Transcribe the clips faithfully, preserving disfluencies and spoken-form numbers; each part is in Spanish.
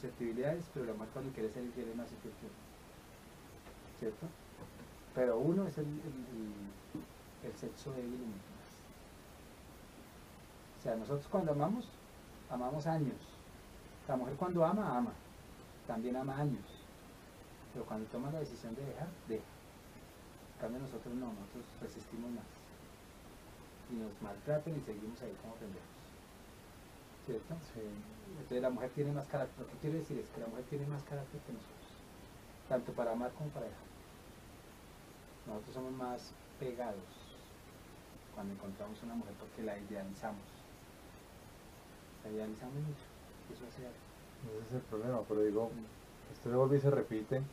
susceptibilidades, pero la mujer cuando quiere ser infiel es más infiel que uno, ¿cierto? Pero uno es el, el, el, el sexo débil en últimas. O sea, nosotros cuando amamos, amamos años. La mujer cuando ama, ama. También ama años. Pero cuando toma la decisión de dejar, deja. En cambio nosotros no, nosotros resistimos más. Y nos maltratan y seguimos ahí como pendejos. ¿Cierto? Sí. Entonces la mujer tiene más carácter. Lo que quiero decir es que la mujer tiene más carácter que nosotros. Tanto para amar como para dejar. Nosotros somos más pegados cuando encontramos una mujer porque la idealizamos. La idealizamos mucho. Eso hace algo. Ese es el problema, pero digo, esto se vuelve y se repite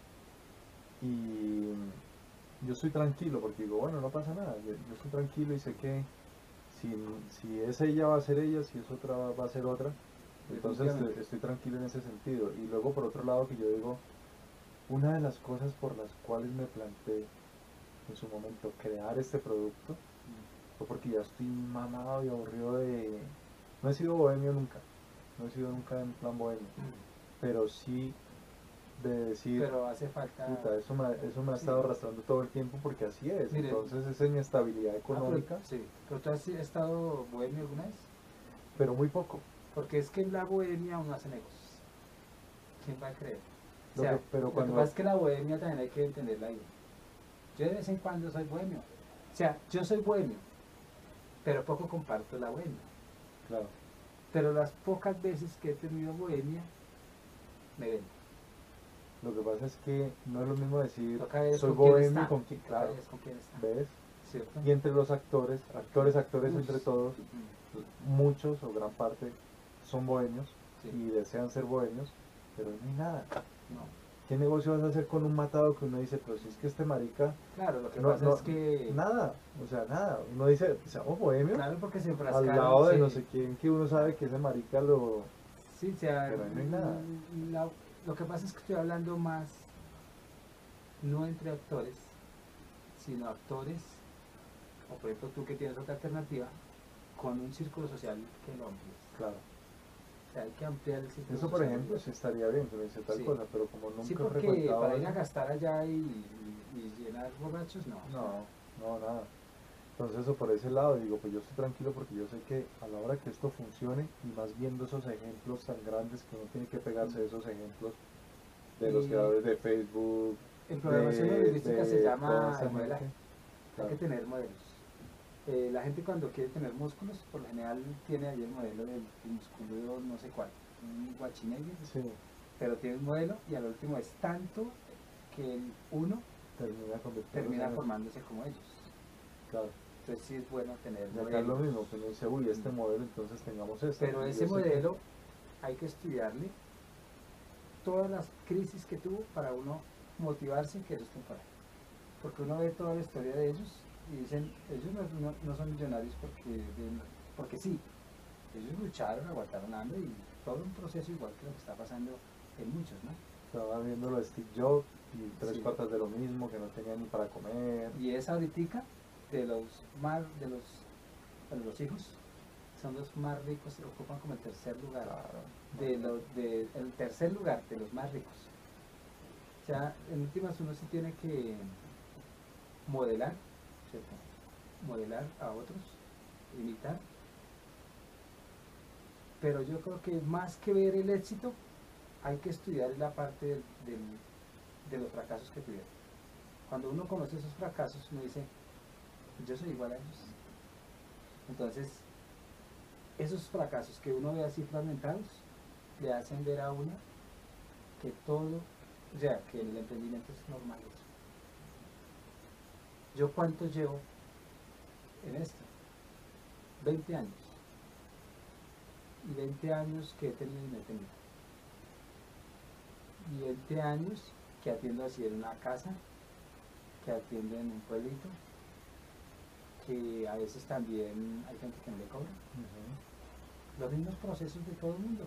y yo estoy tranquilo porque digo, bueno, no pasa nada, yo, yo estoy tranquilo y sé que si, si es ella va a ser ella, si es otra va a ser otra, entonces estoy, estoy tranquilo en ese sentido. Y luego por otro lado que yo digo, una de las cosas por las cuales me planteé en su momento crear este producto fue porque ya estoy mamado y aburrido de... No he sido bohemio nunca, no he sido nunca en plan bohemio, pero sí de decir, pero hace falta... puta, eso me, eso me ha sí. estado arrastrando todo el tiempo porque así es. Mire, entonces esa inestabilidad económica, ah, pero, sí, pero tú has estado bohemio alguna vez, pero muy poco. porque es que en la bohemia uno hace negocios. ¿Quién va a creer? O Lo sea, que, pero lo cuando... que pasa es que la bohemia también hay que entenderla ahí. Yo de vez en cuando soy bohemio. O sea, yo soy bohemio, pero poco comparto la bohemia. Claro. Pero las pocas veces que he tenido bohemia, me ven. Lo que pasa es que no es lo mismo decir soy con bohemio con quien, claro, claro, con quién está. ¿ves? ¿Cierto? Y entre los actores, actores, actores Uf. entre todos, Mm. muchos o gran parte son bohemios Sí. y desean ser bohemios, pero no hay nada. No. ¿Qué negocio vas a hacer con un matado que uno dice, pero si es que este marica... Claro, lo que no, pasa no, es que... Nada, o sea, nada. Uno dice, seamos bohemios, Claro, porque se al enfrascaron, lado de sí. no sé quién que uno sabe que ese marica lo... Sí, o sea, pero ahí no hay nada. la- lo que pasa es que estoy hablando más, no entre actores, sino actores, o por ejemplo tú que tienes otra alternativa, con un círculo social que lo amplíes. Claro. O sea, hay que ampliar el círculo Eso, por social. ejemplo, sí estaría bien, que me dice tal Sí. cosa, pero como nunca Sí, he porque frecuentado para ir eso, a gastar allá y, y- y llenar borrachos, no. no, no, nada. Entonces eso por ese lado, digo, pues yo estoy tranquilo porque yo sé que a la hora que esto funcione, y más viendo esos ejemplos tan grandes que uno tiene que pegarse de esos ejemplos de los Y creadores de Facebook, en programación de, lingüística se de llama toda esa modelaje. gente. Hay Claro. que tener modelos. Eh, la gente cuando quiere tener músculos, por lo general tiene ahí el modelo del músculo no sé cuál, un guachinegui, Sí, pero tiene un modelo y al último es tanto que el uno termina convirtiéndose termina en eso. formándose como ellos. Claro. Entonces sí es bueno tener Y acá es lo modelos. mismo, que uno dice, uy, este Mm. modelo, entonces tengamos este. Pero Y ese yo sé que- modelo hay que estudiarle todas las crisis que tuvo para uno motivarse que eso es temporal. Porque uno ve toda la historia de ellos y dicen, ellos no, no, no son millonarios porque, de- porque sí, ellos lucharon, aguantaron hambre y todo un proceso igual que lo que está pasando en muchos, ¿no? Estaba viendo lo de Steve Jobs y tres Sí. cuartas de lo mismo, que no tenían ni para comer. Y esa ahorita de los más, de los, bueno, los hijos, son los más ricos, se ocupan como el tercer lugar. Claro. De los, de, el tercer lugar de los más ricos. O sea, en últimas uno sí tiene que modelar, ¿cierto? Modelar a otros, imitar. Pero yo creo que más que ver el éxito, hay que estudiar la parte del, del- de los fracasos que tuvieron. Cuando uno conoce esos fracasos, uno dice, yo soy igual a ellos. Entonces, esos fracasos que uno ve así fragmentados, le hacen ver a uno que todo, o sea, que el emprendimiento es normal eso. ¿Yo cuánto llevo en esto? veinte años. Y veinte años que he tenido y no he tenido. Y veinte años que atiendo así en una casa, que atiendo en un pueblito, que a veces también hay gente que no le cobra. Ujú. Los mismos procesos de todo el mundo.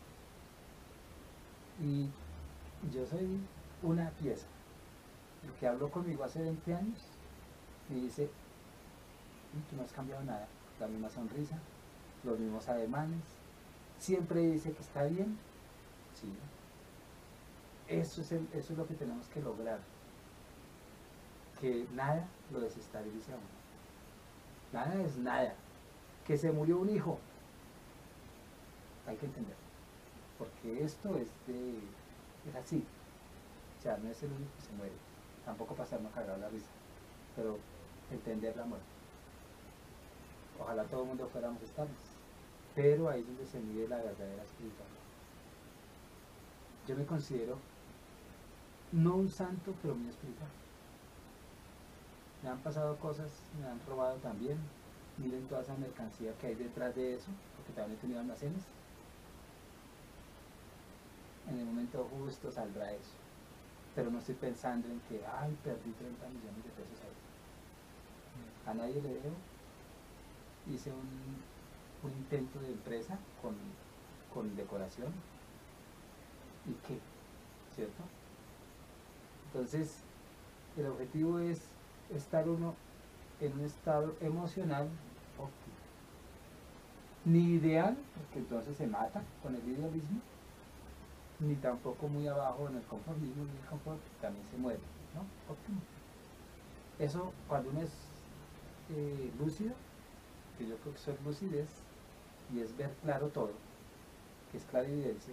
Y yo soy una pieza. El que habló conmigo hace veinte años me dice, "Y tú no has cambiado nada, la misma sonrisa, los mismos ademanes, siempre dice que está bien, ¿sí? Eso es, el, eso es lo que tenemos que lograr, que nada lo desestabilice a uno. Nada es nada. Que se murió un hijo, hay que entender, porque esto es de, es así, o sea, no es el único que se muere, tampoco pasarnos cagado la risa, pero entender la muerte. Ojalá todo el mundo fuéramos estables, pero ahí es donde se mide la verdadera espiritualidad. Yo me considero no un santo, pero muy espiritual. Me han pasado cosas, me han robado también. Miren toda esa mercancía que hay detrás de eso, porque también he tenido almacenes. En el momento justo saldrá eso. Pero no estoy pensando en que, ay, perdí treinta millones de pesos ahí. A nadie le debo. Hice un, un intento de empresa con, con decoración. ¿Y qué? ¿Cierto? Entonces, el objetivo es estar uno en un estado emocional óptimo. Ni ideal, porque entonces se mata con el idealismo, ni tampoco muy abajo en el conformismo, ni el confort, también se muere, ¿no? Óptimo. Eso, cuando uno es eh, lúcido, que yo creo que eso es lucidez, y es ver claro todo, que es clarividencia,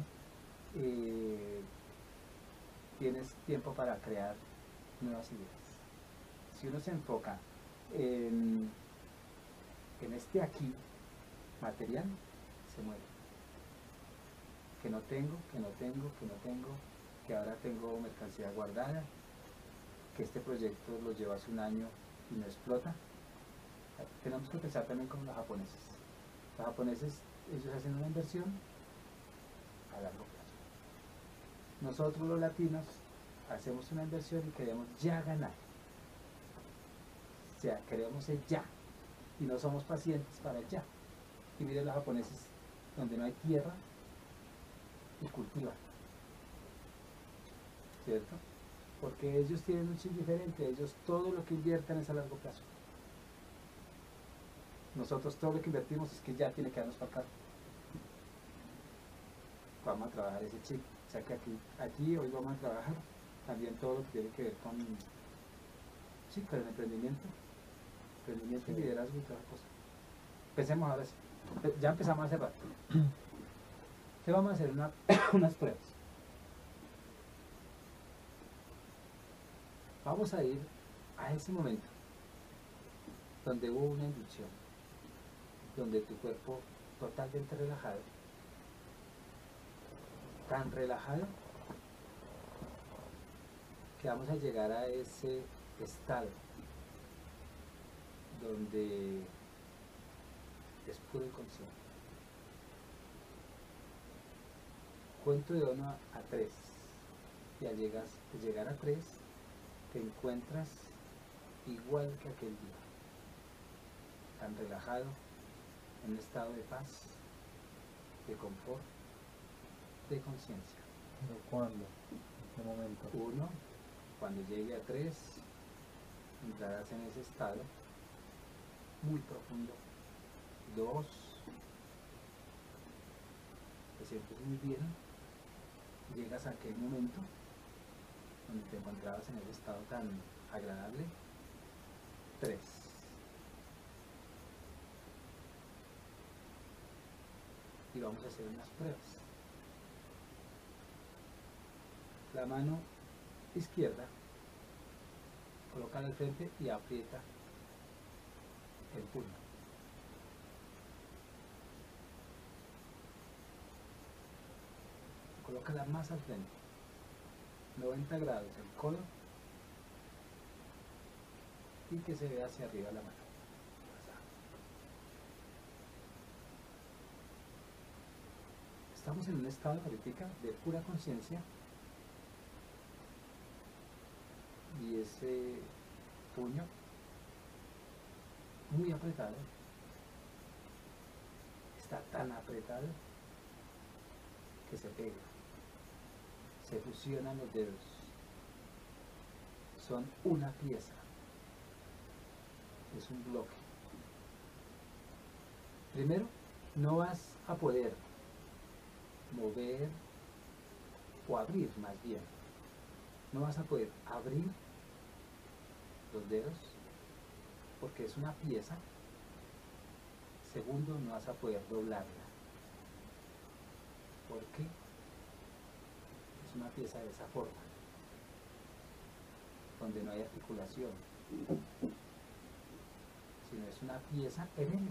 eh, tienes tiempo para crear nuevas ideas. Si uno se enfoca en, en este aquí material, se muere. Que no tengo, que no tengo, que no tengo, que ahora tengo mercancía guardada, que este proyecto lo llevo hace un año y no explota. Tenemos que pensar también como los japoneses. Los japoneses, ellos hacen una inversión a largo plazo. Nosotros los latinos hacemos una inversión y queremos ya ganar. O sea, queremos el ya y no somos pacientes para el ya. Y miren los japoneses, donde no hay tierra y cultivan, ¿cierto? Porque ellos tienen un chip diferente, ellos todo lo que inviertan es a largo plazo. Nosotros todo lo que invertimos es que ya tiene que darnos para acá. Vamos a trabajar ese chip. O sea que aquí, aquí hoy vamos a trabajar también todo lo que tiene que ver con, sí, con el emprendimiento. Emprendimiento sí. Y liderazgo y toda cosa. Empecemos ahora sí. Ya empezamos a cerrar. Entonces vamos a hacer una, unas pruebas. Vamos a ir a ese momento donde hubo una inducción, donde tu cuerpo totalmente relajado, tan relajado que vamos a llegar a ese estado donde es puro inconsciente. Cuento de uno a tres y al llegar, al llegar a tres te encuentras igual que aquel día, tan relajado, en un estado de paz, de confort, de conciencia. ¿Pero cuándo? ¿En qué momento? Uno, cuando llegue a tres, entrarás en ese estado muy profundo. Dos, te sientes muy bien, llegas a aquel momento donde te encontrabas en ese estado tan agradable. Tres, y vamos a hacer unas pruebas. La mano izquierda, colócala al frente y aprieta el puño. Colócala más al frente, noventa grados el codo, y que se vea hacia arriba la mano. Estamos en un estado ahorita de pura conciencia, y ese puño muy apretado, está tan apretado que se pega, se fusionan los dedos, son una pieza, es un bloque. Primero, no vas a poder mover o abrir más bien. No vas a poder abrir los dedos porque es una pieza. Segundo, no vas a poder doblarla. ¿Por qué? Es una pieza de esa forma, donde no hay articulación, sino es una pieza en L.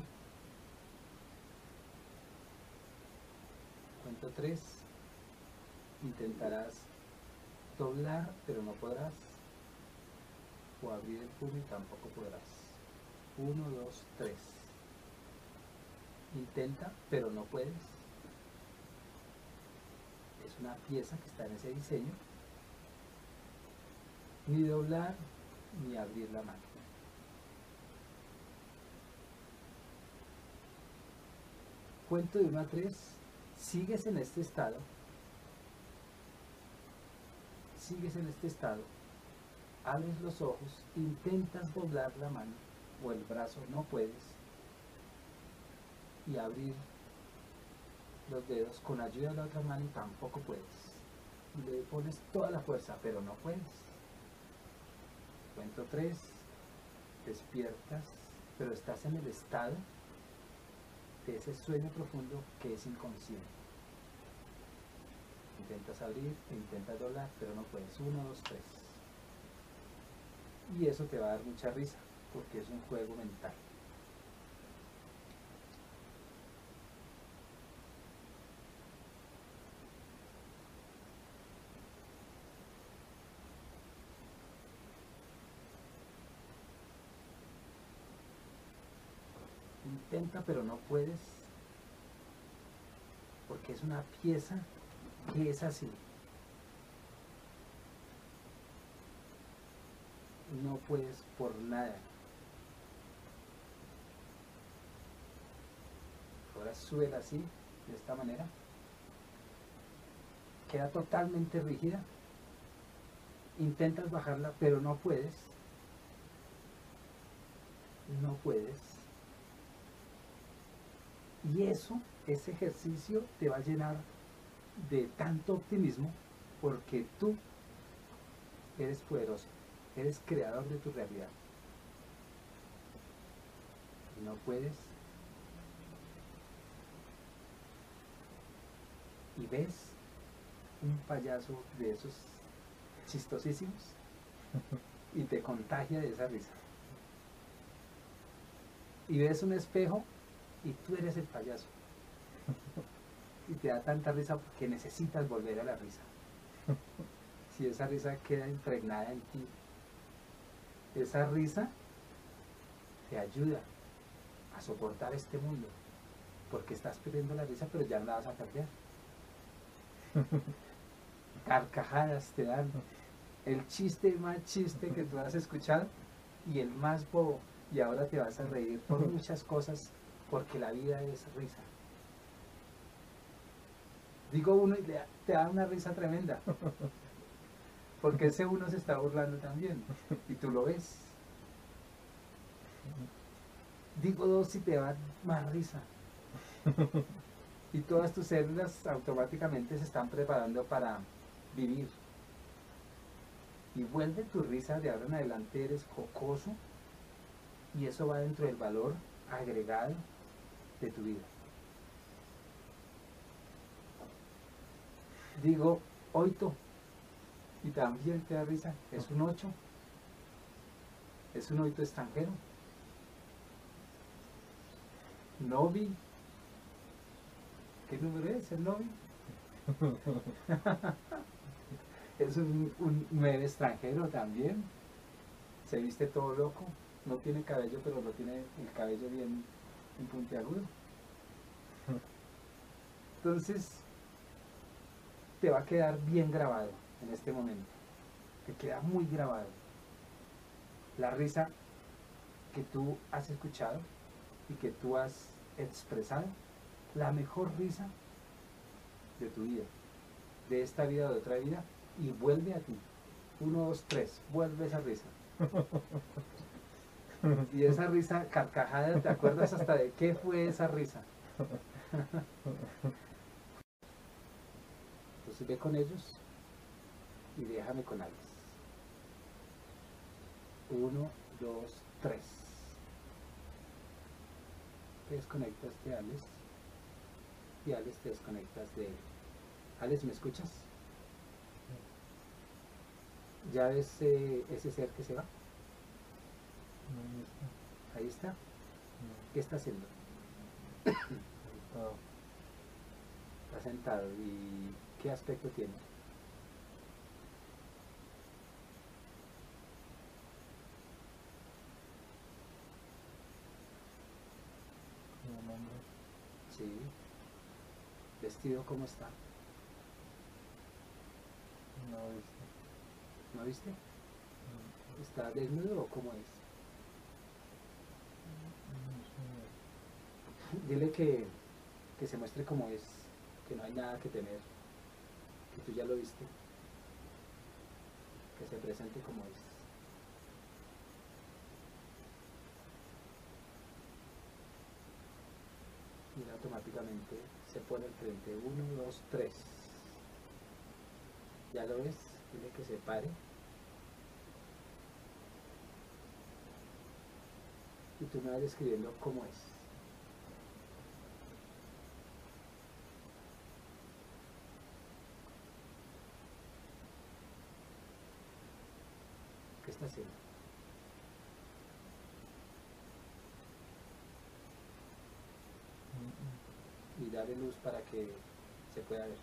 Cuento tres, intentarás doblar, pero no podrás, o abrir el puño y tampoco podrás. Uno, dos, tres. Intenta, pero no puedes. Es una pieza que está en ese diseño. Ni doblar, ni abrir la mano. Cuento de uno a tres, sigues en este estado, sigues en este estado, abres los ojos, intentas doblar la mano o el brazo, no puedes, y abrir los dedos con ayuda de la otra mano y tampoco puedes. Le pones toda la fuerza, pero no puedes. Cuento tres, despiertas, pero estás en el estado de ese sueño profundo que es inconsciente. Intentas abrir, e intentas doblar, pero no puedes. Uno, dos, tres. Y eso te va a dar mucha risa, porque es un juego mental. Intenta, pero no puedes, porque es una pieza que es así. No puedes por nada. Ahora sube así, de esta manera. Queda totalmente rígida. Intentas bajarla, pero no puedes. No puedes. Y eso, ese ejercicio te va a llenar de tanto optimismo porque tú eres poderoso, eres creador de tu realidad. Y no puedes. Y ves un payaso de esos chistosísimos y te contagia de esa risa. Y ves un espejo y tú eres el payaso. Y te da tanta risa porque necesitas volver a la risa. Si esa risa queda impregnada en ti, esa risa te ayuda a soportar este mundo, porque estás perdiendo la risa, pero ya no la vas a perder. Carcajadas te dan, el chiste más chiste que tú has escuchado y el más bobo, y ahora te vas a reír por muchas cosas, porque la vida es risa. Digo uno y le, te da una risa tremenda, porque ese uno se está burlando también, y tú lo ves. Digo dos y te da más risa, y todas tus células automáticamente se están preparando para vivir. Y vuelve tu risa, de ahora en adelante eres jocoso, y eso va dentro del valor agregado de tu vida. Digo oito y también te da risa, es un ocho, es un oito extranjero. Novi, ¿qué número es el Novi? Es un, un nueve extranjero también, se viste todo loco, no tiene cabello, pero no tiene el cabello bien, bien puntiagudo. Entonces te va a quedar bien grabado en este momento, te queda muy grabado la risa que tú has escuchado y que tú has expresado, la mejor risa de tu vida, de esta vida o de otra vida, y vuelve a ti. Uno, dos, tres, vuelve esa risa. Y esa risa carcajada, ¿te acuerdas hasta de qué fue esa risa? Entonces ve con ellos y déjame con Alex. Uno, dos, tres. Te desconectas de Alex y Alex te desconectas de él. Alex, ¿me escuchas? ¿Ya ves eh, ese ser que se va? Ahí está. Ahí está. No, ¿Qué está haciendo? sentado. Está sentado. ¿Y qué aspecto tiene? Como un hombre. Sí. ¿Vestido cómo está? No viste. ¿No viste? No, ¿Está desnudo o cómo es? no sé. Dile que, que se muestre como es, que no hay nada que temer, que tú ya lo viste, que se presente como es. Y automáticamente se pone al frente. Uno, dos, tres. ¿Ya lo ves? Dile que se pare. Y tú me vas describiendo cómo es. ¿Qué está haciendo? Y dale luz para que se pueda ver.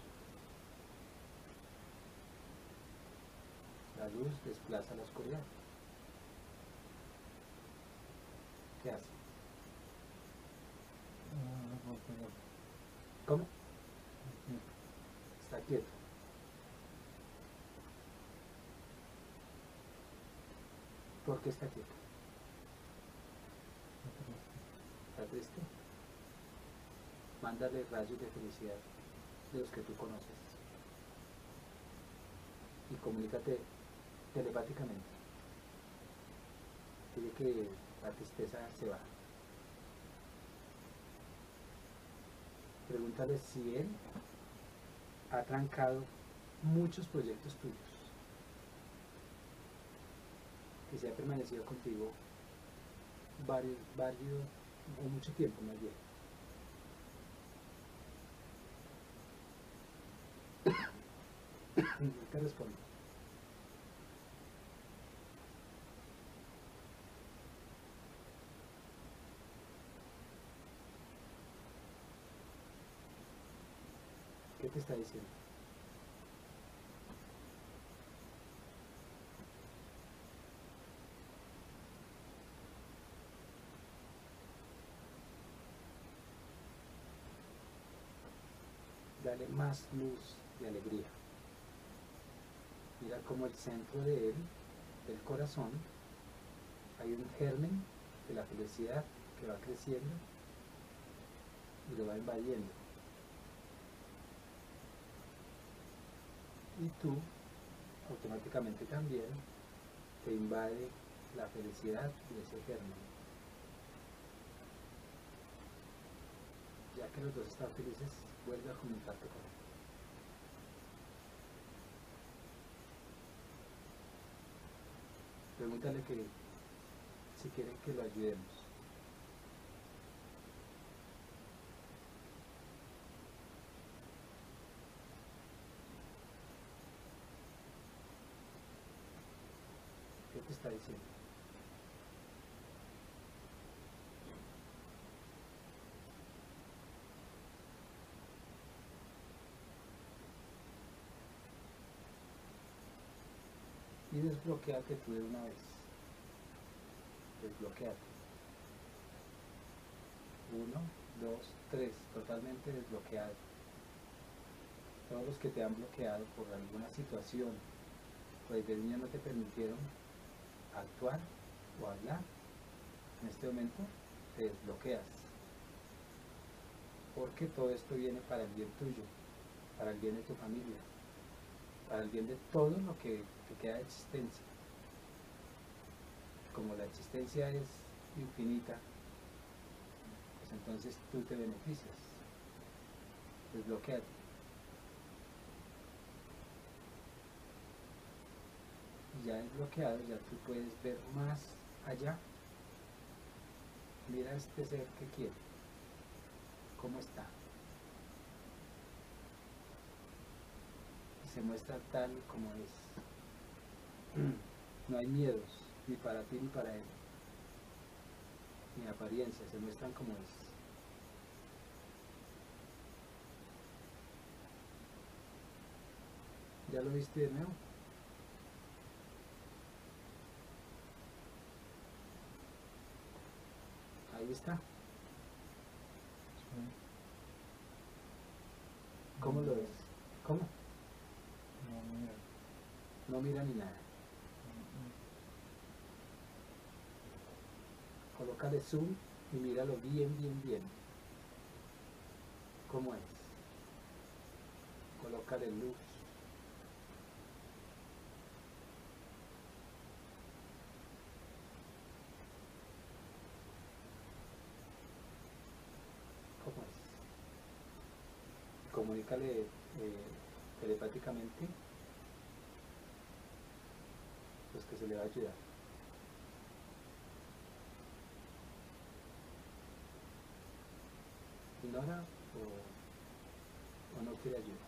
La luz desplaza la oscuridad. ¿Qué hace? No, no puedo pegar. ¿Cómo? Aquí. Está quieto. ¿Por qué está quieto? ¿Está triste? Mándale rayos de felicidad de los que tú conoces y comunícate telepáticamente. Dile que la tristeza se va. Pregúntale si él ha trancado muchos proyectos tuyos y si ha permanecido contigo varios, varios o mucho tiempo más bien. Y te responde. ¿Qué te está diciendo? Dale más luz y alegría. Mira como el centro de él, del corazón, hay un germen de la felicidad que va creciendo y lo va invadiendo. Y tú automáticamente también te invade la felicidad de ese germen. Ya que los dos están felices, vuelve a comunicarte con él. Pregúntale que si quieren que lo ayudemos. ¿Qué te está diciendo? Y desbloqueate tú de una vez. Desbloqueate. Uno, dos, tres. Totalmente desbloqueado. Todos los que te han bloqueado por alguna situación, pues de niño no te permitieron actuar o hablar, en este momento te desbloqueas. Porque todo esto viene para el bien tuyo, para el bien de tu familia, para el bien de todo lo que te queda de existencia. Como la existencia es infinita, pues entonces tú te beneficias. Desbloquéate. ya desbloqueado, ya tú puedes ver más allá. Mira este ser que quiere, cómo está. Y se muestra tal como es. No hay miedos, ni para ti ni para él, ni apariencia, se muestran como es. ¿Ya lo viste de nuevo? Ahí está. ¿Cómo lo ves? ¿Cómo? No, mira. No mira ni nada. Colócale zoom y míralo bien, bien, bien. ¿Cómo es? Colócale luz. ¿Cómo es? Comunícale eh, telepáticamente, pues que se le va a ayudar. ¿Ignora o, o no quiere ayuda?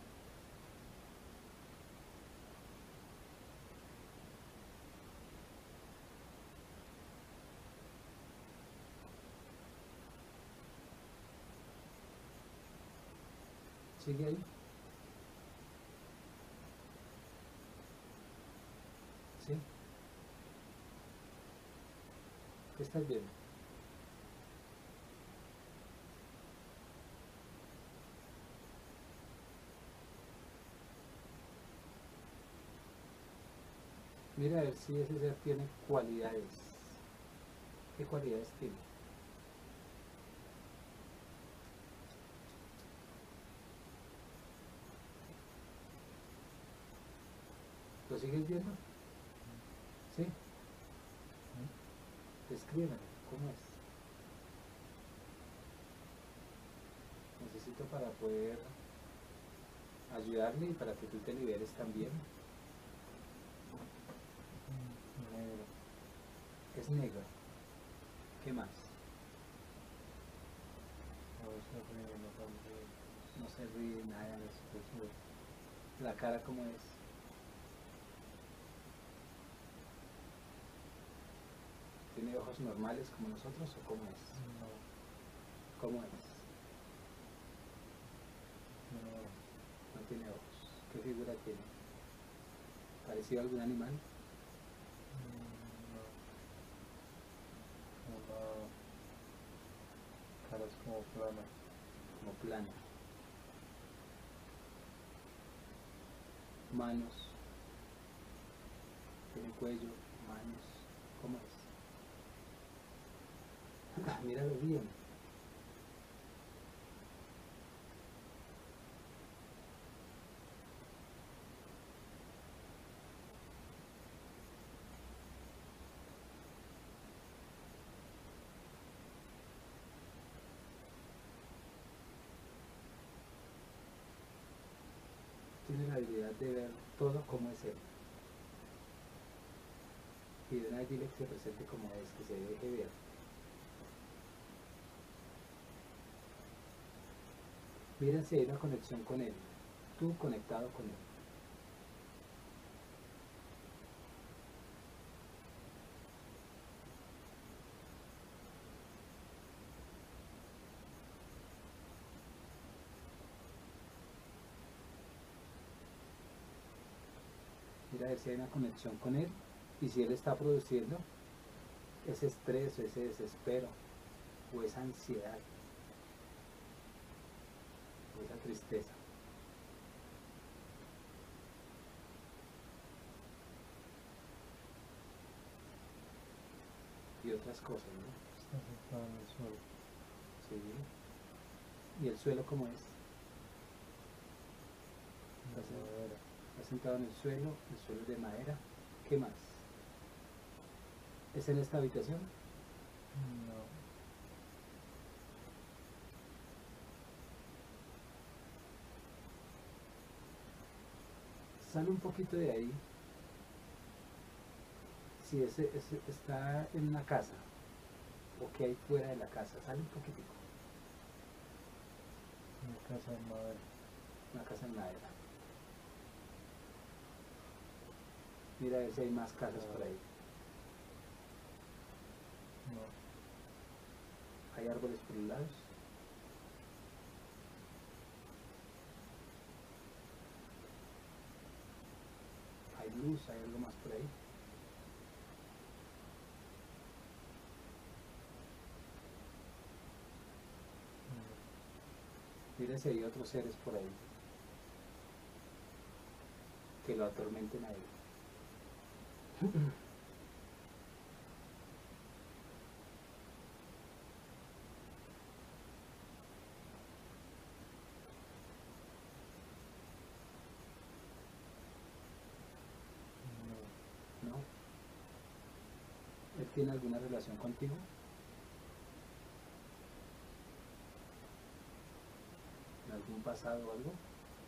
¿Sigue ahí? ¿Sí? ¿Qué estás viendo? Mira a ver si ese ser tiene cualidades. ¿Qué cualidades tiene? ¿Lo sigues viendo? ¿Sí? Descríbeme, ¿cómo es? Necesito para poder ayudarle y para que tú te liberes también. Negro. Es negro. ¿Qué más? No se ríe, no sonríe. No se ríe, nada de eso. La cara, ¿cómo es? ¿Tiene ojos normales como nosotros o cómo es? No, ¿Cómo es? no, No tiene ojos. ¿Qué figura tiene? ¿Parecido a algún animal? no. Una cara es como plana. Como plana. Manos. Tiene cuello, manos. ¿Cómo es? Míralo bien. Tiene la habilidad de ver todo como es él. Y de una vez dile que se presente como es, que se deje ver. Mira si hay una conexión con él. Tú conectado con él. Mira a ver si hay una conexión con él y si él está produciendo ese estrés o ese desespero o esa ansiedad o esa tristeza. Y otras cosas, ¿no? Está sentado en el suelo. Sí. ¿Y el suelo cómo es? De Está, madera. está sentado en el suelo, el suelo es de madera. ¿Qué más? ¿Es en esta habitación? No. Sale un poquito de ahí si ese, ese está en una casa o que hay fuera de la casa, sale un poquitico, Una casa de madera. una casa en madera. Mira a ver si hay más casas por ahí. No. Hay árboles por los lados. Hay luz, hay algo más por ahí. Mira si hay otros seres por ahí que lo atormenten a él. No. ¿No? ¿Él tiene alguna relación contigo? ¿En algún pasado o algo?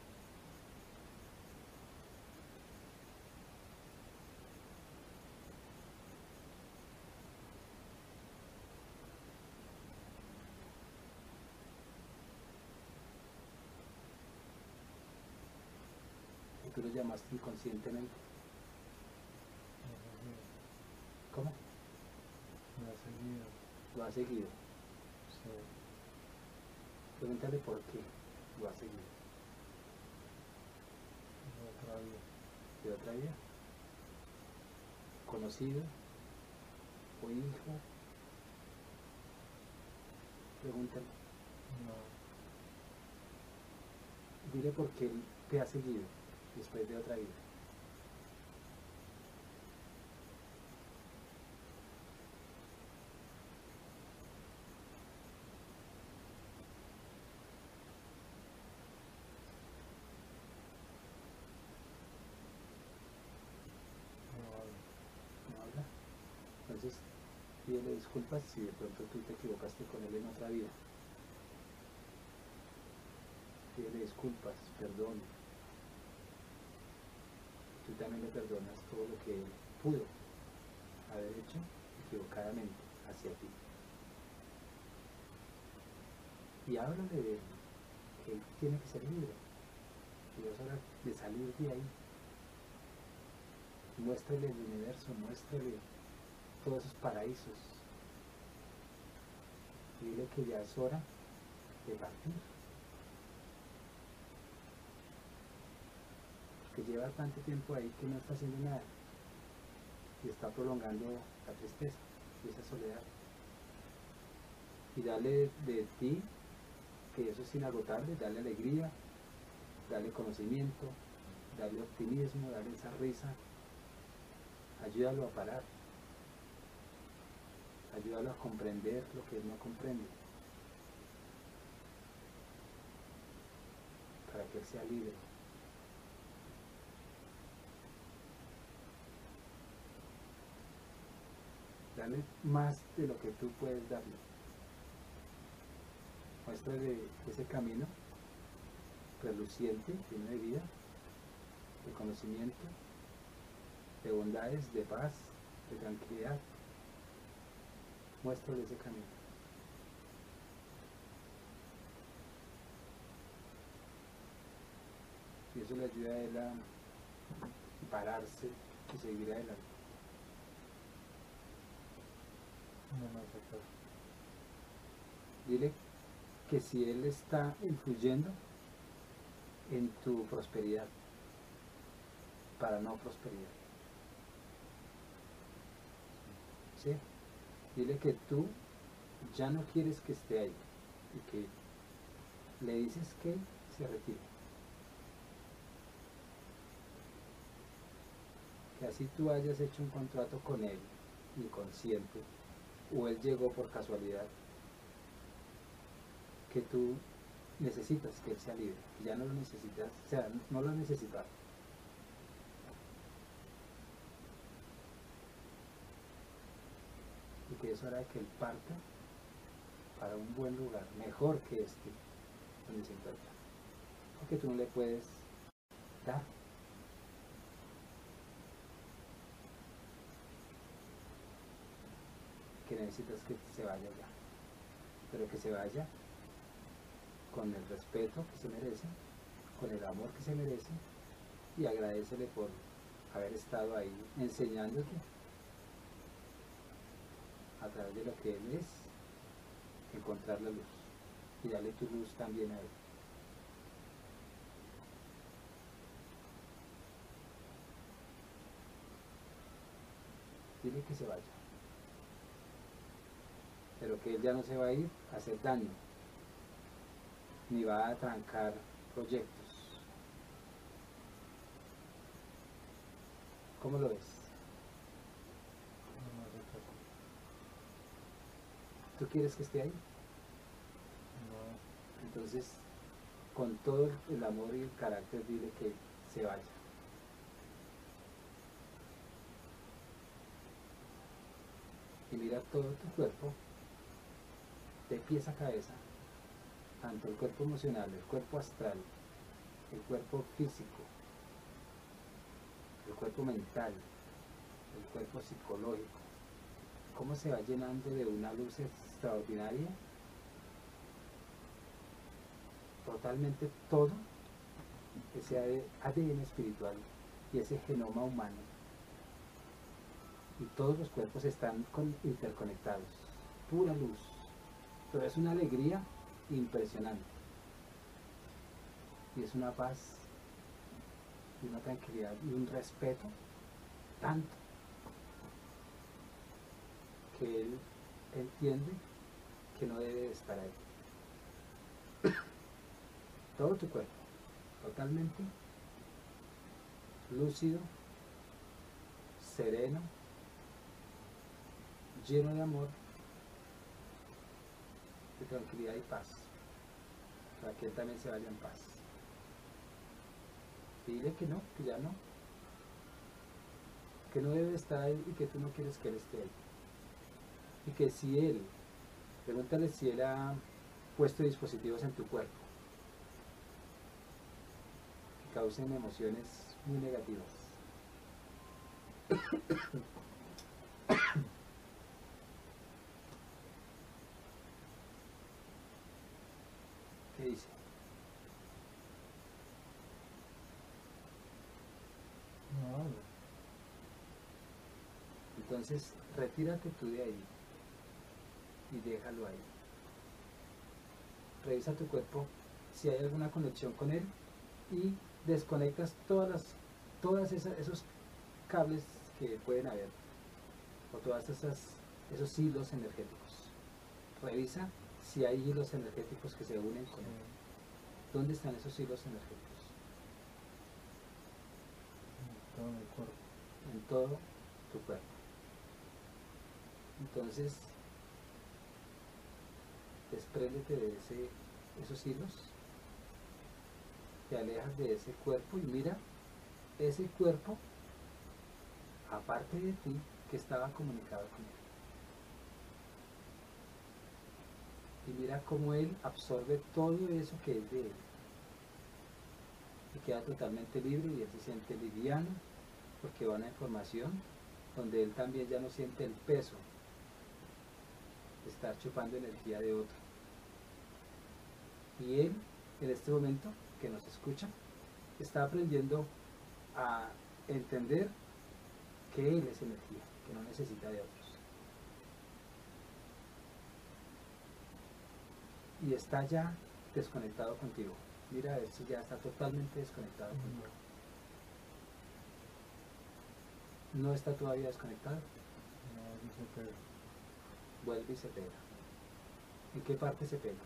¿O tú lo llamaste inconscientemente? ¿Cómo? Me ha seguido. Lo ha seguido. Sí. Pregúntale por qué lo ha seguido. De otra vida. ¿De otra vida? ¿Conocido? ¿O hijo? Pregúntale. No. Dile por qué él te ha seguido después de otra vida. No hablo. ¿No habla? Entonces, pídele disculpas si de pronto tú te equivocaste con él en otra vida. Pídele disculpas, perdón. Tú también le perdonas todo lo que él pudo haber hecho equivocadamente hacia ti. Y háblale de que él tiene que ser libre. Y es hora de salir de ahí. Muéstrale el universo, muéstrale todos esos paraísos. Y dile que ya es hora de partir. Que lleva tanto tiempo ahí que no está haciendo nada. Y está prolongando la tristeza y esa soledad. Y dale de ti, que eso es inagotable, dale alegría, dale conocimiento, dale optimismo, dale esa risa. Ayúdalo a parar. Ayúdalo a comprender lo que él no comprende. Para que él sea libre. Dale más de lo que tú puedes darle. Muéstrale ese camino reluciente, lleno de vida, de conocimiento, de bondades, de paz, de tranquilidad. Muéstrale ese camino. Y eso le ayuda a él a pararse y seguir adelante. No me hace caso. Dile que si él está influyendo en tu prosperidad, para no prosperidad. ¿Sí? Dile que tú ya no quieres que esté ahí y que le dices que se retire. Que así tú hayas hecho un contrato con él, inconsciente, o él llegó por casualidad, que tú necesitas que él sea libre, ya no lo necesitas, o sea, no lo necesitas. Y que es hora de que él parta para un buen lugar, mejor que este, donde se encuentra. Porque tú no le puedes dar. que necesitas que se vaya ya, pero que se vaya con el respeto que se merece, con el amor que se merece, y agradecele por haber estado ahí enseñándote a través de lo que él es, encontrar la luz y darle tu luz también a él. Dile que se vaya, pero que él ya no se va a ir a hacer daño, ni va a trancar proyectos. ¿Cómo lo ves? No me rechazo. ¿Tú quieres que esté ahí? No. Entonces, con todo el amor y el carácter, dile que se vaya. Y mira todo tu cuerpo, de pies a cabeza, tanto el cuerpo emocional, el cuerpo astral, el cuerpo físico, el cuerpo mental, el cuerpo psicológico, cómo se va llenando de una luz extraordinaria, totalmente todo ese A D N espiritual y ese genoma humano, y todos los cuerpos están con, interconectados, pura luz, pero es una alegría impresionante, y es una paz y una tranquilidad y un respeto tanto que él entiende que no debe de estar ahí. Todo tu cuerpo totalmente lúcido, sereno, lleno de amor, de tranquilidad y paz, para que él también se vaya en paz. Y dile que no, que ya no, que no debe estar ahí y que tú no quieres que él esté ahí. Y que si él, pregúntale si él ha puesto dispositivos en tu cuerpo que causen emociones muy negativas. ¿Qué dice? No. Entonces, retírate tú de ahí y déjalo ahí. Revisa tu cuerpo si hay alguna conexión con él y desconectas todas las, todas esas, esos cables que pueden haber, o todas esas, esos hilos energéticos. Revisa si hay hilos energéticos que se unen con él. ¿Dónde están esos hilos energéticos? En todo mi cuerpo. En todo tu cuerpo. Entonces, despréndete de ese, esos hilos, te alejas de ese cuerpo y mira ese cuerpo, aparte de ti, que estaba comunicado con él. Y mira cómo él absorbe todo eso que es de él. Y queda totalmente libre y él se siente liviano porque va una información donde él también ya no siente el peso de estar chupando energía de otro. Y él, en este momento, que nos escucha, está aprendiendo a entender que él es energía, que no necesita de otros. Y está ya desconectado contigo. Mira a ver si ya está totalmente desconectado contigo. ¿No está todavía desconectado? No, dice que Vuelve y se pega. ¿En qué parte se pega?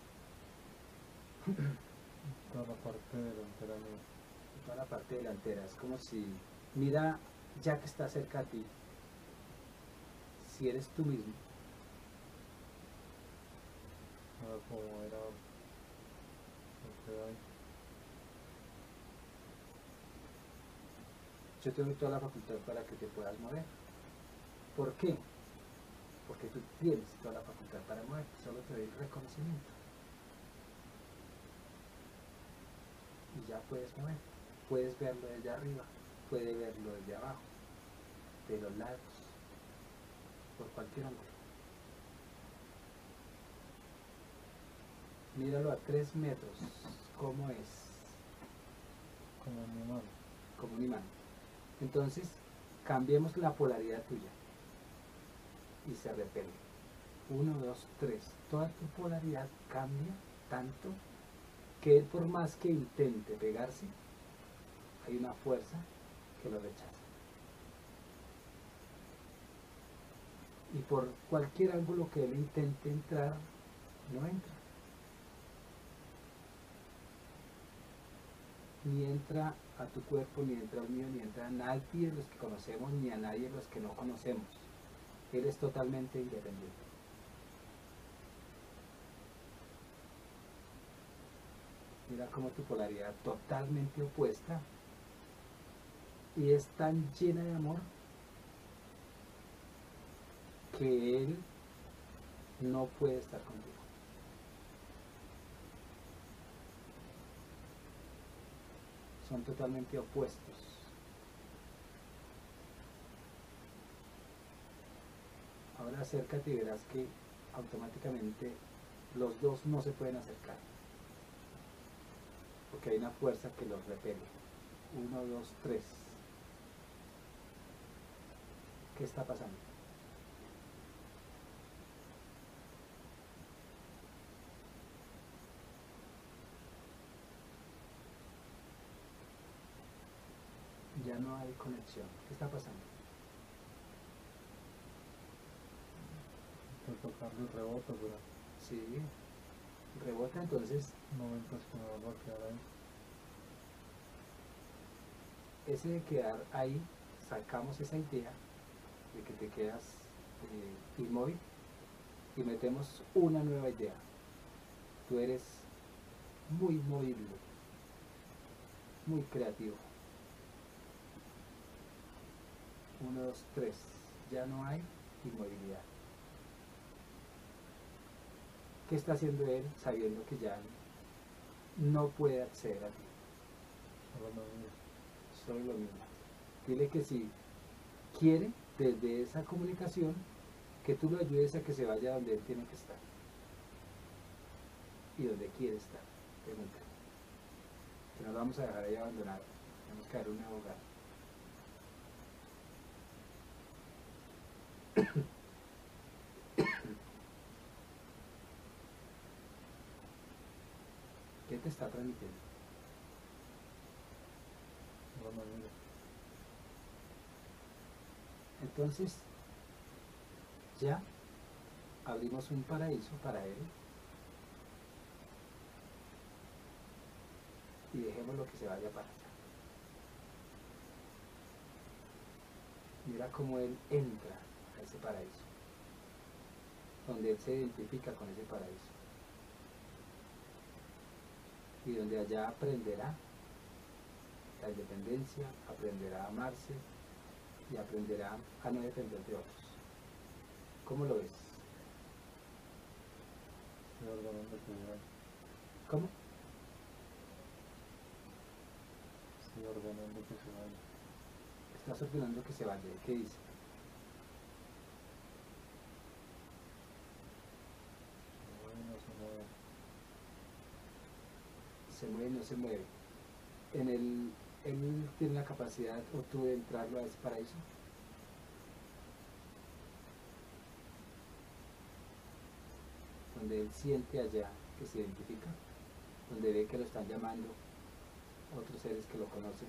toda la parte delantera mía. Toda la parte delantera. Es como si, mira, ya que está cerca a ti, si eres tú mismo, A ver cómo era. Ahí. yo te doy toda la facultad para que te puedas mover. ¿Por qué? Porque tú tienes toda la facultad para mover, solo te doy el reconocimiento. Y ya puedes mover. Puedes verlo desde arriba, puedes verlo desde abajo, de los lados, por cualquier ángulo. Míralo a tres metros. ¿Cómo es? Como un imán. Como un imán. Entonces, cambiemos la polaridad tuya. Y se repele. Uno, dos, tres. Toda tu polaridad cambia tanto que él, por más que intente pegarse, hay una fuerza que lo rechaza. Y por cualquier ángulo que él intente entrar, no entra. Ni entra a tu cuerpo, ni entra al mío, ni entra a nadie de los que conocemos, ni a nadie de los que no conocemos. Él es totalmente independiente. Mira cómo tu polaridad totalmente opuesta y es tan llena de amor que él no puede estar contigo. Son totalmente opuestos. Ahora acércate y verás que automáticamente los dos no se pueden acercar, porque hay una fuerza que los repele. Uno, dos, tres. ¿Qué está pasando? Ya no hay conexión. ¿Qué está pasando? De tocarlo y rebota, pero Sí, rebota, entonces momentos que me vuelvo a quedar ahí. ese de quedar ahí, sacamos esa idea de que te quedas eh, inmóvil y metemos una nueva idea. Tú eres muy movible, muy creativo. Uno, dos, tres. Ya no hay inmovilidad. ¿Qué está haciendo él sabiendo que ya no puede acceder a ti? Solo me voy. Solo lo mismo. Dile que si quiere, desde esa comunicación, que tú lo ayudes a que se vaya donde él tiene que estar. Y donde quiere estar. Pregúntale. Que no lo vamos a dejar ahí abandonado. Tenemos que dar un nuevo hogar. ¿Qué te está transmitiendo? Solo me voy. Entonces, ya abrimos un paraíso para él y dejemos lo que se vaya para allá. Mira cómo él entra a ese paraíso, donde él se identifica con ese paraíso y donde allá aprenderá la independencia, aprenderá a amarse y aprenderá a no depender de otros. ¿Cómo lo ves? Estoy ordenando que se vaya. ¿Cómo? Estoy ordenando que se vaya. Estás ordenando que se vaya. ¿Qué dice? No se mueve. Se mueve, no se mueve. En el, él tiene la capacidad, o tú, de entrarlo a ese paraíso. Donde él siente allá que se identifica, donde ve que lo están llamando otros seres que lo conocen,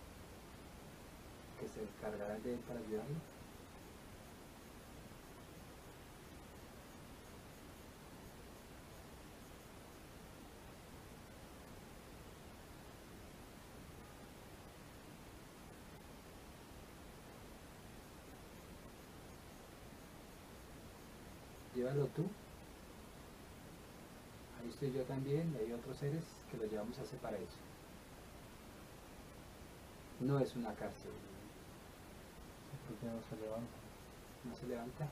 que se encargarán de él para ayudarlo. Llévalo tú. Ahí estoy yo también, y hay otros seres que lo llevamos a ese paraíso. No es una cárcel, ¿Por qué no se levanta? no se levanta.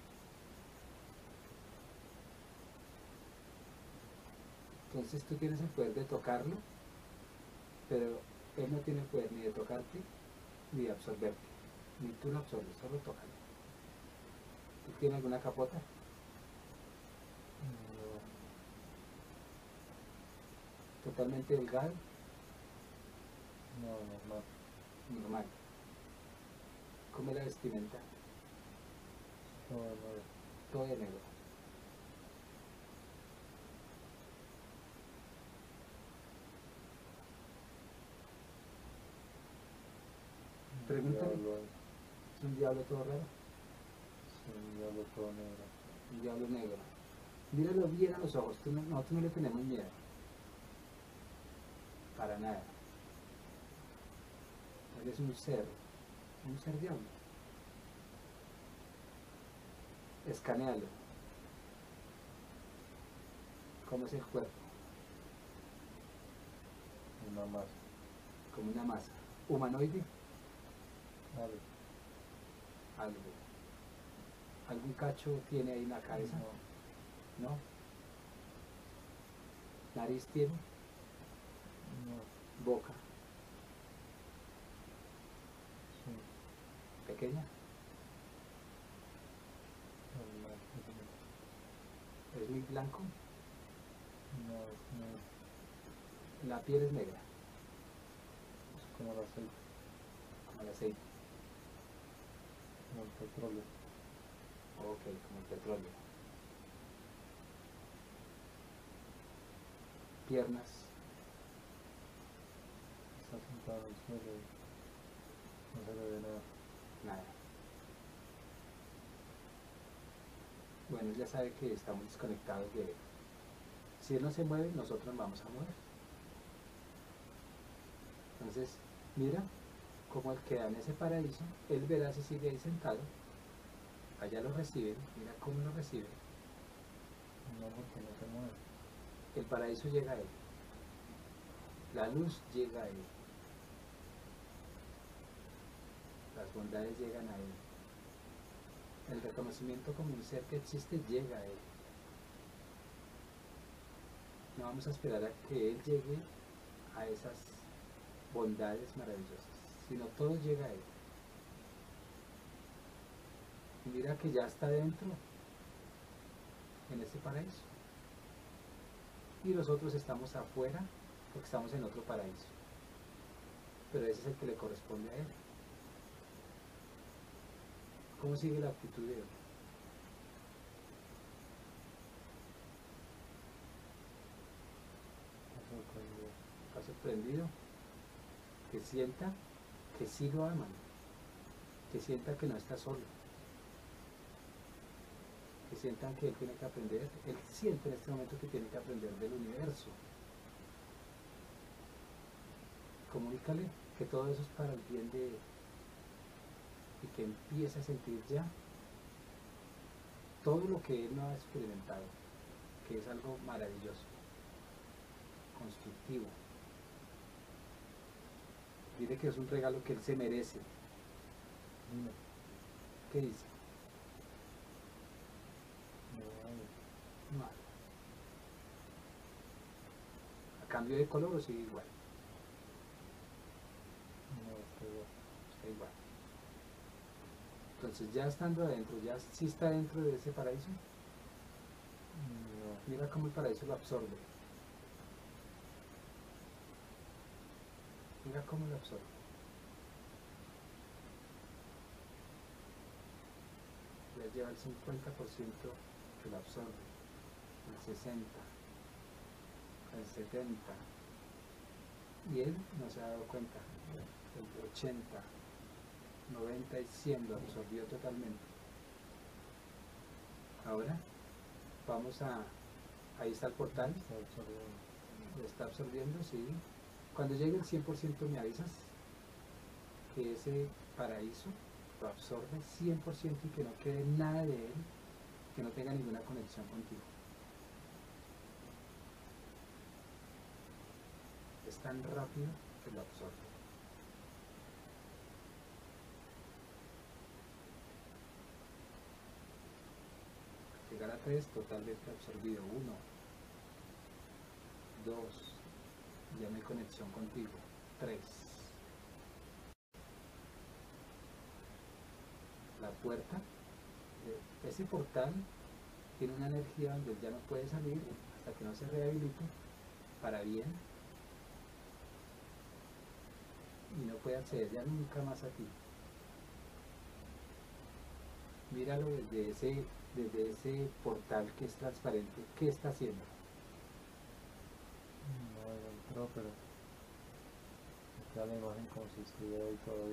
Entonces tú tienes el poder de tocarlo, pero él no tiene el poder ni de tocarte ni de absorberte. Ni tú lo absorbes, solo tócalo. ¿Tú tienes alguna capota? espiritualmente delgado, No, normal. normal. ¿Cómo es la vestimenta? No, no. Todo de negro. Pregúntale. Diablo, Es un diablo todo raro, sí, un diablo todo negro. un diablo negro. Míralo bien a los ojos, tú no- nosotros no le tenemos miedo. Para nada. Él es un ser, un ser diablo. Escanealo. ¿Cómo es el cuerpo? Una más. Como una masa. Humanoide, Vale. algo. ¿Algún cacho tiene ahí en la cabeza? No. ¿No? ¿Nariz tiene? No. ¿Boca? Sí. ¿Pequeña? Normal. ¿Es muy blanco? No, es, no, La piel es negra, es como el aceite, como el aceite. como el petróleo. Ok, como el petróleo. Piernas, Está sentado en el suelo y no se le ve nada. nada. Bueno, él ya sabe que estamos desconectados de él. Si él no se mueve, nosotros nos vamos a mover. Entonces, mira cómo él queda en ese paraíso. Él verá si sigue ahí sentado. Allá lo reciben, mira cómo lo reciben. No, porque no se mueve. El paraíso llega a él. La luz llega a él. Las bondades llegan a él. El reconocimiento como un ser que existe llega a él. No vamos a esperar a que él llegue a esas bondades maravillosas, sino todo llega a él. Y mira que ya está dentro, en ese paraíso. Y nosotros estamos afuera porque estamos en otro paraíso. Pero ese es el que le corresponde a él. ¿Cómo sigue la actitud de él? Está sorprendido. Está sorprendido, que sienta que sí lo aman, que sienta que no está solo, que sientan que él tiene que aprender, él siente en este momento que tiene que aprender del universo. Comunícale que todo eso es para el bien de él y que empiece a sentir ya todo lo que él no ha experimentado, que es algo maravilloso, constructivo. Dile que es un regalo que él se merece. Dime. ¿Qué dice? No, vale. No. ¿A cambio de color o sigue igual? No, está igual. Está igual. Entonces ya estando adentro, ya sí está dentro de ese paraíso. No. Mira cómo el paraíso lo absorbe. Mira cómo lo absorbe. Ya lleva el cincuenta por ciento que lo absorbe, el sesenta por ciento, el setenta por ciento. Y él no se ha dado cuenta. El ochenta por ciento, noventa por ciento y cien por ciento lo absorbió totalmente. Ahora vamos a... Ahí está el portal. Está absorbiendo. Lo está absorbiendo, sí. Cuando llegue el cien por ciento me avisas que ese paraíso lo absorbe cien por ciento y que no quede nada de él, que no tenga ninguna conexión contigo. Es tan rápido que lo absorbe. Llegar a tres, totalmente absorbido. Uno, dos, ya no hay conexión contigo. Tres. La puerta, eh, ese portal tiene una energía donde él ya no puede salir hasta que no se rehabilite para bien, y no puede acceder ya nunca más a ti. Míralo desde ese, desde ese portal que es transparente. ¿Qué está haciendo? No, ya entró, pero está la imagen como si estuviera ahí todavía.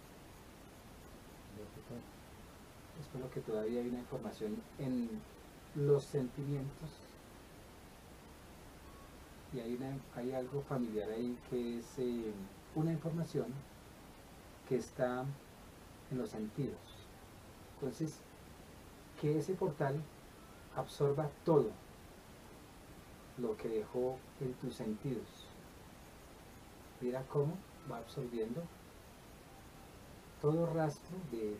Es por lo que todavía hay una información en los sentimientos y hay, una, hay algo familiar ahí que es eh, una información que está en los sentidos. Entonces, que ese portal absorba todo lo que dejó en tus sentidos. Mira cómo va absorbiendo todo rastro de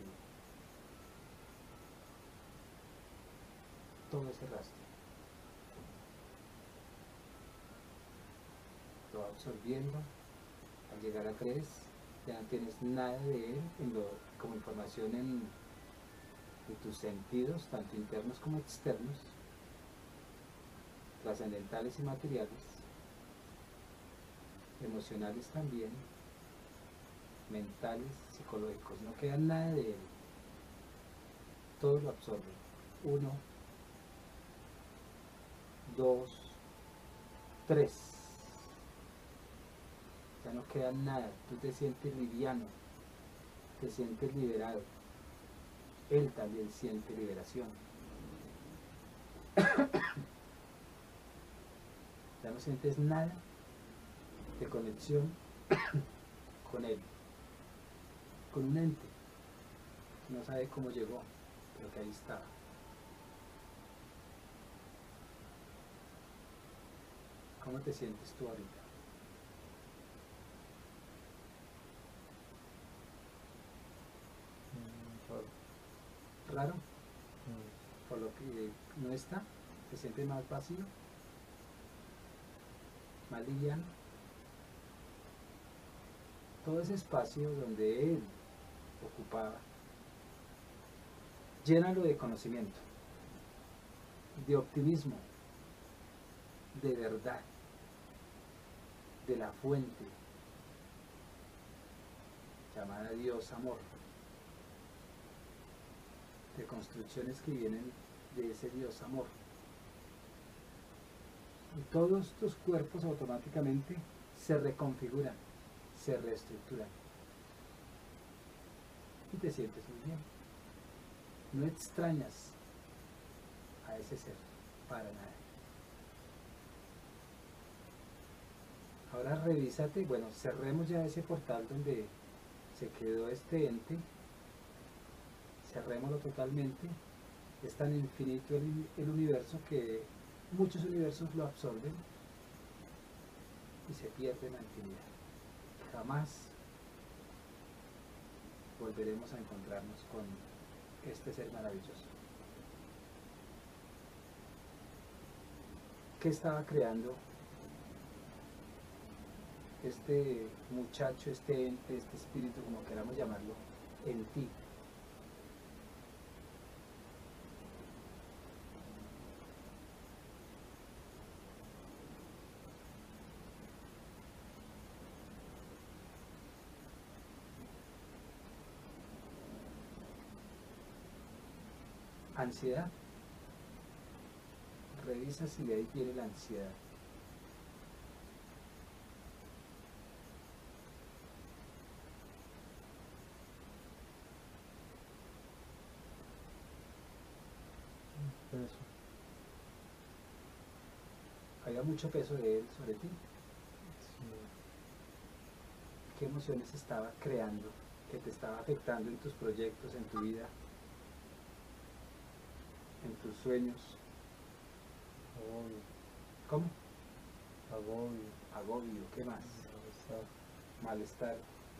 todo ese rastro. Lo va absorbiendo. Al llegar a tres, ya no tienes nada de él en lo, como información en, en tus sentidos, tanto internos como externos, trascendentales y materiales, emocionales también, mentales, psicológicos. No queda nada de él. Todo lo absorbe. Uno, dos, tres. Ya no queda nada. Tú te sientes liviano, te sientes liberado. Él también siente liberación. Ya no sientes nada de conexión con él, con un ente que no sabe cómo llegó, pero que ahí estaba. ¿Cómo te sientes tú ahorita? Mm, ¿Raro? mm. Por lo que no está, te sientes más vacío, más liviano. Todo ese espacio donde él ocupaba, llénalo de conocimiento, de optimismo, de verdad, de la fuente llamada Dios Amor, de construcciones que vienen de ese Dios Amor. Y todos tus cuerpos automáticamente se reconfiguran, se reestructuran. Y te sientes muy bien. No extrañas a ese ser, para nada. Ahora revísate, bueno, cerremos ya ese portal donde se quedó este ente, cerrémoslo totalmente. Es tan infinito el, el universo que muchos universos lo absorben y se pierde la infinidad. Jamás volveremos a encontrarnos con este ser maravilloso. ¿Qué estaba creando este muchacho, este ente, este espíritu, como queramos llamarlo, en ti? Ansiedad. Revisa si de ahí viene la ansiedad. Peso. Había mucho peso de él sobre ti. Sí. ¿Qué emociones estaba creando que te estaba afectando en tus proyectos, en tu vida, en tus sueños? Agobio. ¿Cómo? Agobio. Agobio. ¿Qué más? Malestar. Malestar.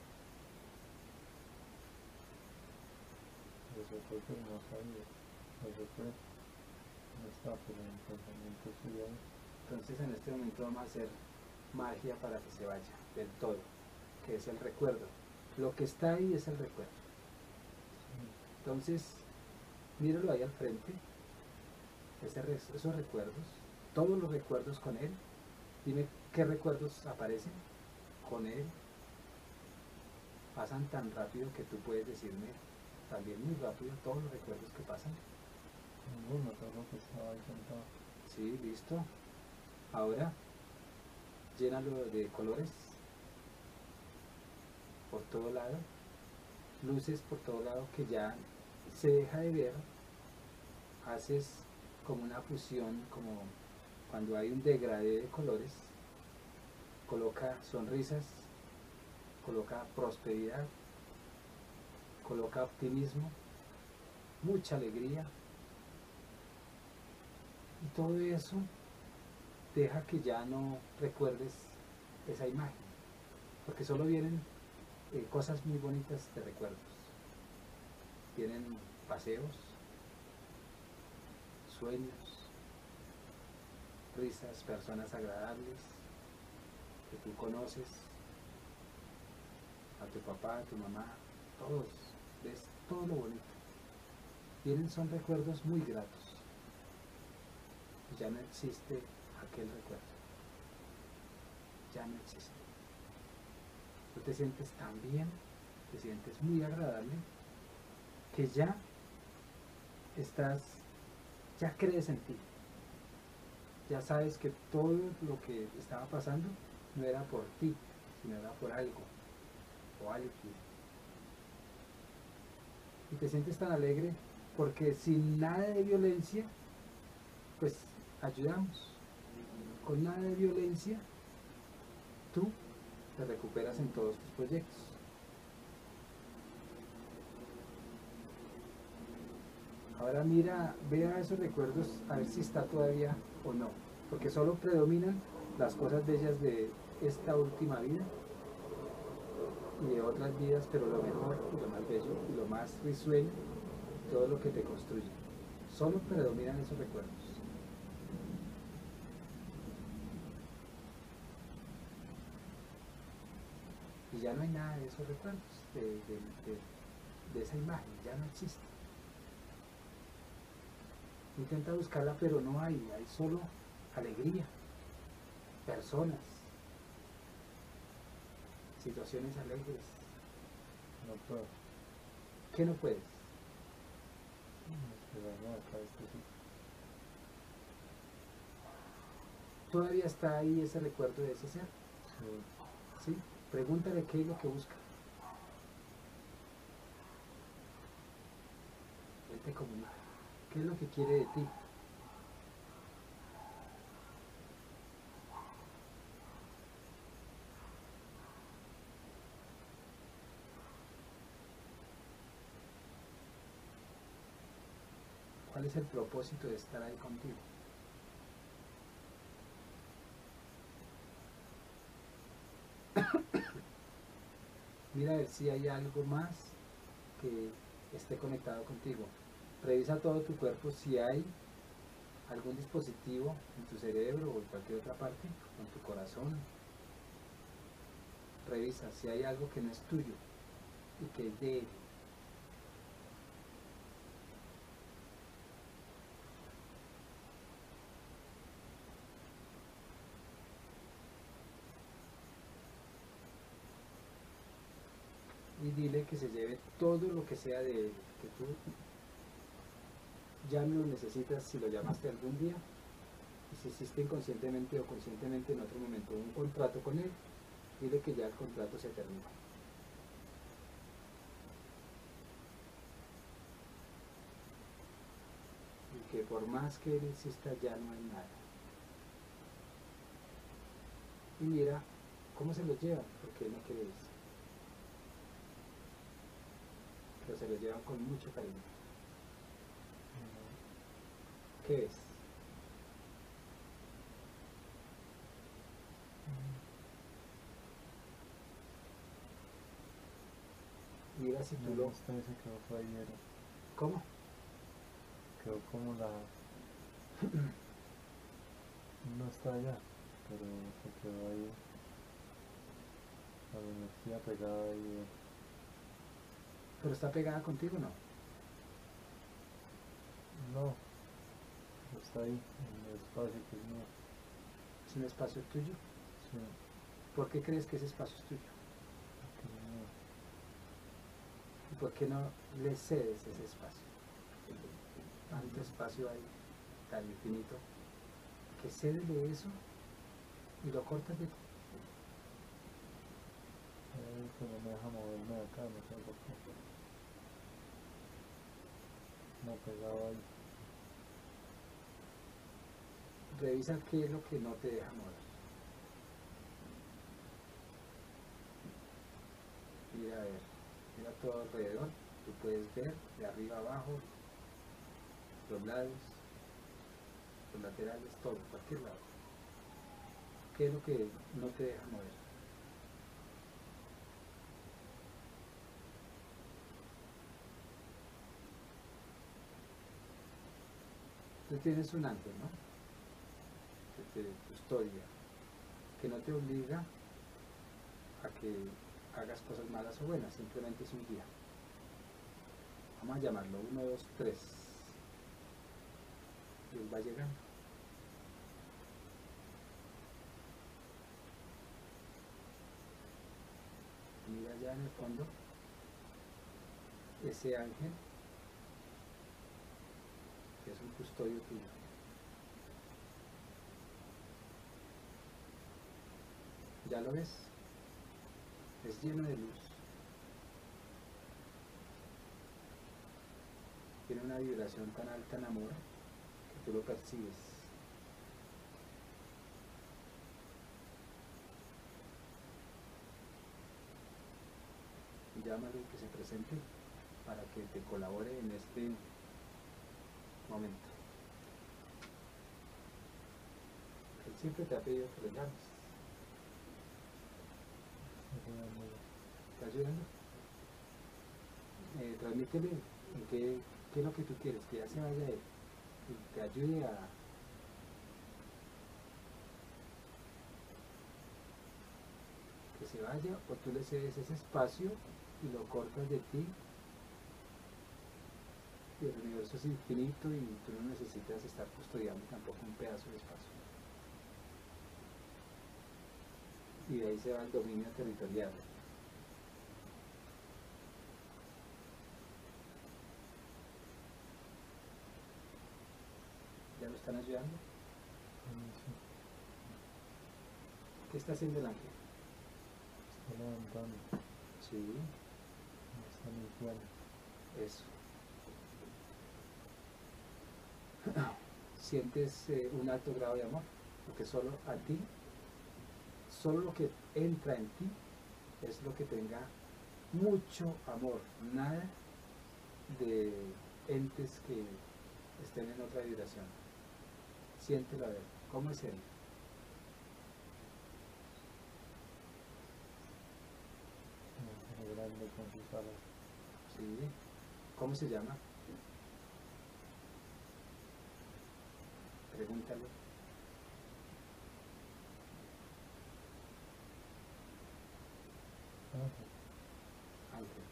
Eso fue que no sabía. Eso fue. No está, pero en el pensamiento sí hay. Entonces en este momento vamos a hacer magia para que se vaya del todo, que es el recuerdo. Lo que está ahí es el recuerdo. Entonces, míralo ahí al frente, ese, esos recuerdos, todos los recuerdos con él. Dime qué recuerdos aparecen con él. pasan tan rápido que tú puedes decirme también muy rápido todos los recuerdos que pasan. Ninguno, todo lo que estaba ahí sentado. Sí, listo. Ahora, llénalo de colores por todo lado, luces por todo lado que ya se deja de ver. Haces como una fusión, como cuando hay un degradé de colores. Coloca sonrisas, coloca prosperidad, coloca optimismo, mucha alegría, y todo eso deja que ya no recuerdes esa imagen, porque solo vienen eh, cosas muy bonitas de recuerdos. Vienen paseos, sueños, risas, personas agradables que tú conoces, a tu papá, a tu mamá, todos, ves todo lo bonito. Vienen, son recuerdos muy gratos. Ya no existe aquel recuerdo. Ya no existe. Tú te sientes tan bien, te sientes muy agradable, que ya estás, ya crees en ti. Ya sabes que todo lo que estaba pasando no era por ti, sino era por algo o alguien. Y te sientes tan alegre porque sin nada de violencia, pues ayudamos. Con nada de violencia, tú te recuperas en todos tus proyectos. Ahora mira, vea esos recuerdos a ver si está todavía o no, porque solo predominan las cosas bellas de esta última vida y de otras vidas, pero lo mejor y lo más bello y lo más risueño, todo lo que te construye. Solo predominan esos recuerdos. Y ya no hay nada de esos recuerdos, de, de, de, de esa imagen, ya no existe. Intenta buscarla, pero no hay, hay solo alegría, personas, situaciones alegres. No puedo. ¿Qué no puedes? Despegarme de acá, esto sí. Todavía está ahí ese recuerdo de ese ser, Sí. ¿sí? Pregúntale qué es lo que busca. Él te comunica. ¿Qué es lo que quiere de ti? ¿Cuál es el propósito de estar ahí contigo? Mira a ver si hay algo más que esté conectado contigo. Revisa todo tu cuerpo si hay algún dispositivo en tu cerebro o en cualquier otra parte, en tu corazón. Revisa si hay algo que no es tuyo y que es de él. Y dile que se lleve todo lo que sea de él, que tú ya no lo necesitas si lo llamaste algún día, y si hiciste inconscientemente o conscientemente en otro momento un contrato con él, dile que ya el contrato se termina. Y que por más que él insista ya no hay nada. Y mira cómo se lo llevan, porque él no quiere eso. Pero se lo llevan con mucho cariño. ¿Qué es? Mira si tú No, lo... esta vez se quedó fue ayer. ¿Cómo? Quedó como la... No está allá, pero se quedó ahí. La energía pegada ahí. ¿Pero está pegada contigo o no? No, está ahí, en el espacio que es mío. ¿Es un espacio tuyo? Sí, ¿Por qué crees que ese espacio es tuyo? que es mío. por qué no le cedes ese espacio? Tanto espacio hay, tan infinito, que cedes de eso y lo cortas de ti. Ay, que no me deja moverme de acá, no sé por qué. No pegado ahí. Revisa qué es lo que no te deja mover. Mira a ver, mira todo alrededor, tú puedes ver de arriba abajo, los lados, los laterales, todo, cualquier lado. ¿Qué es lo que no te deja mover? Tú tienes un ángel, ¿no? Que te custodia, que no te obliga a que hagas cosas malas o buenas, simplemente es un guía. Vamos a llamarlo uno, dos, tres. Y él va llegando. Mira allá en el fondo ese ángel que es un custodio tuyo. ¿Ya lo ves? Es lleno de luz. Tiene una vibración tan alta en amor que tú lo percibes. Llámalo y que se presente para que te colabore en este momento. Él siempre te ha pedido que lo llames. ¿Está ayudando? Eh, transmítele en qué, qué es lo que tú quieres, que ya se vaya él y te ayude a que se vaya, o tú le cedes ese espacio y lo cortas de ti. Y el universo es infinito y tú no necesitas estar custodiando tampoco un pedazo de espacio. Y de ahí se va el dominio territorial. ¿Ya lo están ayudando? ¿Qué está haciendo el ángel? Está levantando. Sí, Está limpiando. eso. Sientes eh, un alto grado de amor, porque solo a ti, solo lo que entra en ti es lo que tenga mucho amor, nada de entes que estén en otra vibración. Siéntelo a ver, ¿cómo es él? Muy grande con sus alas. ¿Sí? ¿Cómo se llama? Pregúntale. Ángel. Ángel.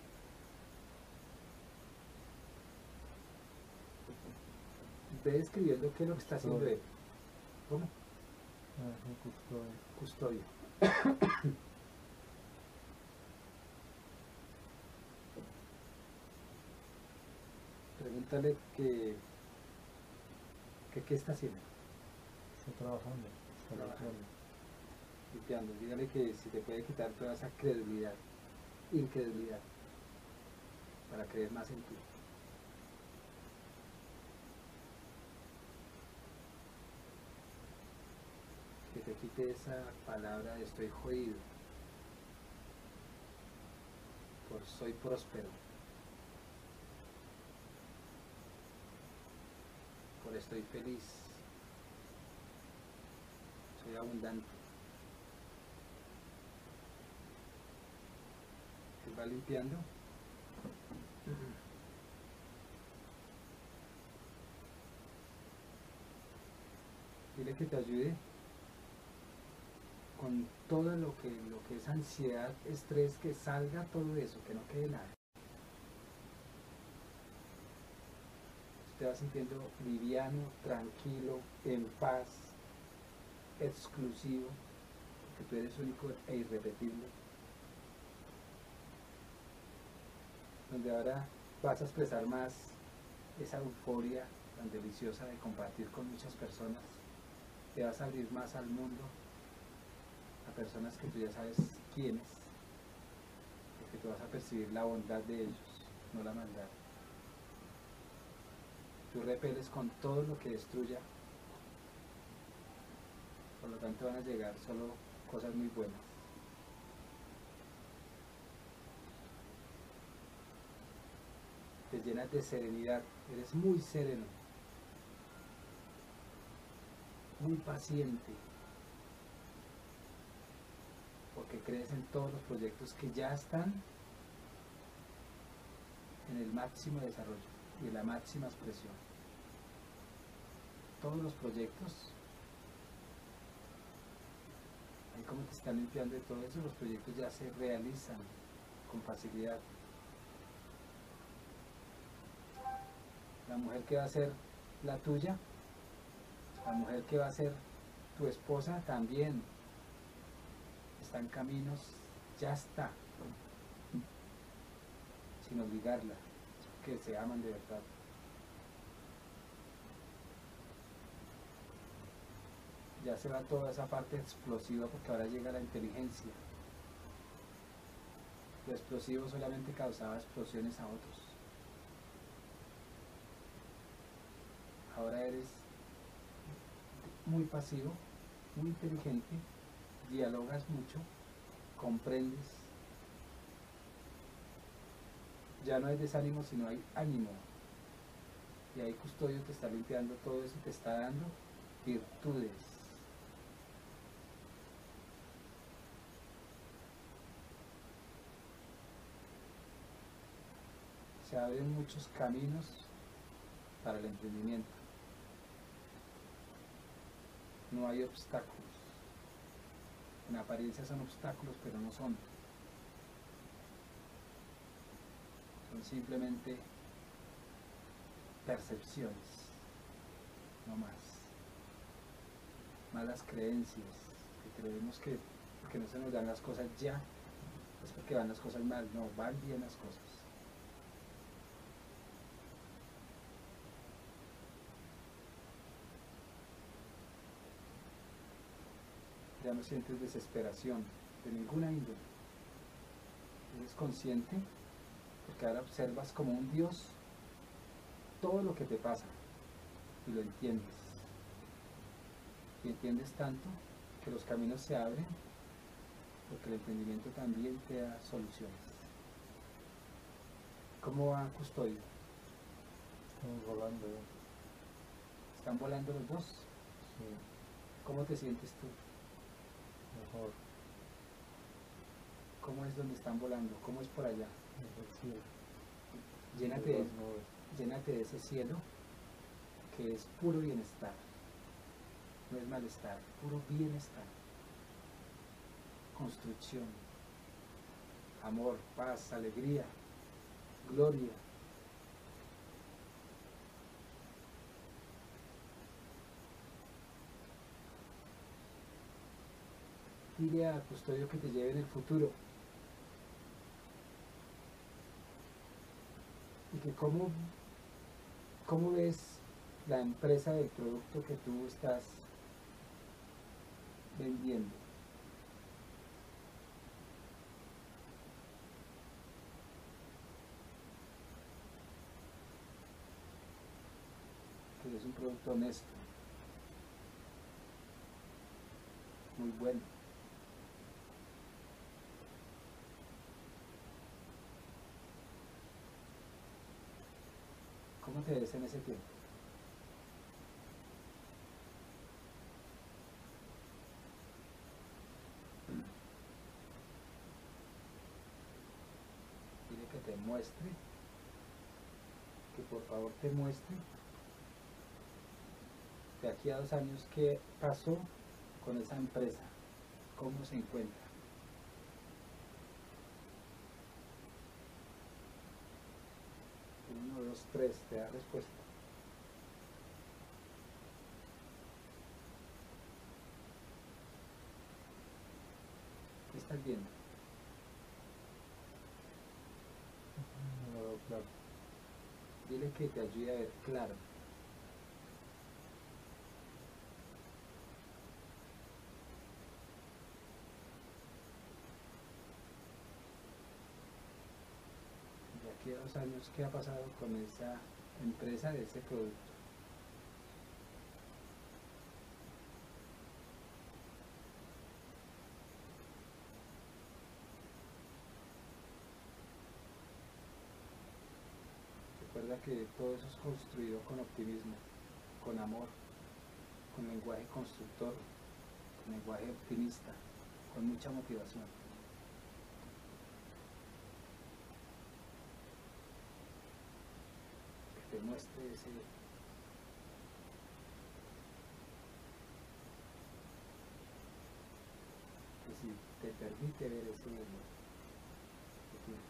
Ve describiendo qué es lo que está haciendo él. ¿Cómo? Ángel custodio. Custodio. Pregúntale que, que qué está haciendo. Está trabajando. Está Trabajando. limpiando. Limpiando. Dígale que si te puede quitar toda esa credibilidad, incredulidad, para creer más en ti. Que te quite esa palabra de estoy jodido, por soy próspero, por estoy feliz, soy abundante. Él va limpiando. Dile que te ayude con todo lo que, lo que es ansiedad, estrés, que salga todo eso, que no quede nada. Te vas sintiendo liviano, tranquilo, en paz, exclusivo, porque tú eres único e irrepetible. donde ahora vas a expresar más esa euforia tan deliciosa de compartir con muchas personas, te vas a abrir más al mundo, a personas que tú ya sabes quiénes, porque tú vas a percibir la bondad de ellos, no la maldad. Tú repeles con todo lo que destruya, por lo tanto van a llegar solo cosas muy buenas. Te llenas de serenidad, eres muy sereno, muy paciente, porque crees en todos los proyectos que ya están en el máximo desarrollo y en la máxima expresión. Todos los proyectos, ahí como te están limpiando de todo eso, los proyectos ya se realizan con facilidad. La mujer que va a ser la tuya, la mujer que va a ser tu esposa también está en caminos, ya está, sin obligarla, que se aman de verdad. Ya se va toda esa parte explosiva porque ahora llega la inteligencia. Lo explosivo solamente causaba explosiones a otros. Ahora eres muy pasivo, muy inteligente, dialogas mucho, comprendes. Ya no hay desánimo, sino hay ánimo. Y ahí Custodio te está limpiando todo eso y te está dando virtudes. Se abren muchos caminos para el emprendimiento. No hay obstáculos. En apariencia son obstáculos, pero no son. Son simplemente percepciones, no más. Malas creencias, que creemos que porque no se nos dan las cosas ya, es porque van las cosas mal. No, van bien las cosas. Ya no sientes desesperación de ninguna índole. Eres consciente porque ahora observas como un Dios todo lo que te pasa y lo entiendes. Y entiendes tanto que los caminos se abren porque el entendimiento también te da soluciones. ¿Cómo va Custodio? Estamos volando. ¿eh? ¿Están volando los dos? Sí, ¿Cómo te sientes tú? mejor. ¿Cómo es donde están volando? ¿Cómo es por allá? Mejor cielo. Llénate de, Las nubes. llénate de ese cielo que es puro bienestar. No es malestar, puro bienestar. Construcción, amor, paz, alegría, gloria. Dile a Custodio que te lleve en el futuro. Y que cómo, cómo ves la empresa del producto que tú estás vendiendo. Que es un producto honesto, muy bueno. ¿Cómo te ves en ese tiempo? Dile que te muestre, que por favor te muestre de aquí a dos años qué pasó con esa empresa, cómo se encuentra. Uno, dos, tres, te da respuesta. ¿Qué estás viendo? La Claro. Dile que te ayude a ver claro. De aquí a dos años, ¿qué ha pasado con esa empresa de ese producto? Recuerda que todo eso es construido con optimismo, con amor, con lenguaje constructor, con lenguaje optimista, con mucha motivación. Que te muestre ese, que si te permite ver ese futuro.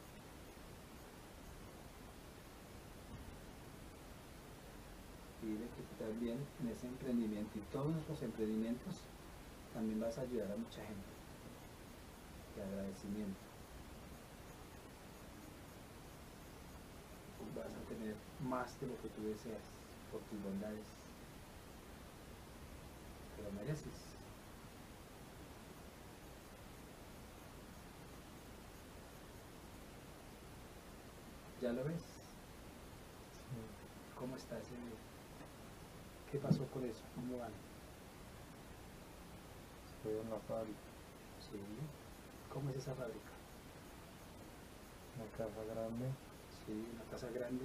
Y dile que tú también en ese emprendimiento y todos los emprendimientos también vas a ayudar a mucha gente. De agradecimiento. Vas a tener más de lo que tú deseas por tus bondades. Te lo mereces. ¿Ya lo ves? Sí. ¿Cómo está ese? ¿Qué pasó con eso? ¿Cómo van? Estoy en la fábrica. Sí. ¿Cómo es esa fábrica? Una casa grande. Sí, una casa grande.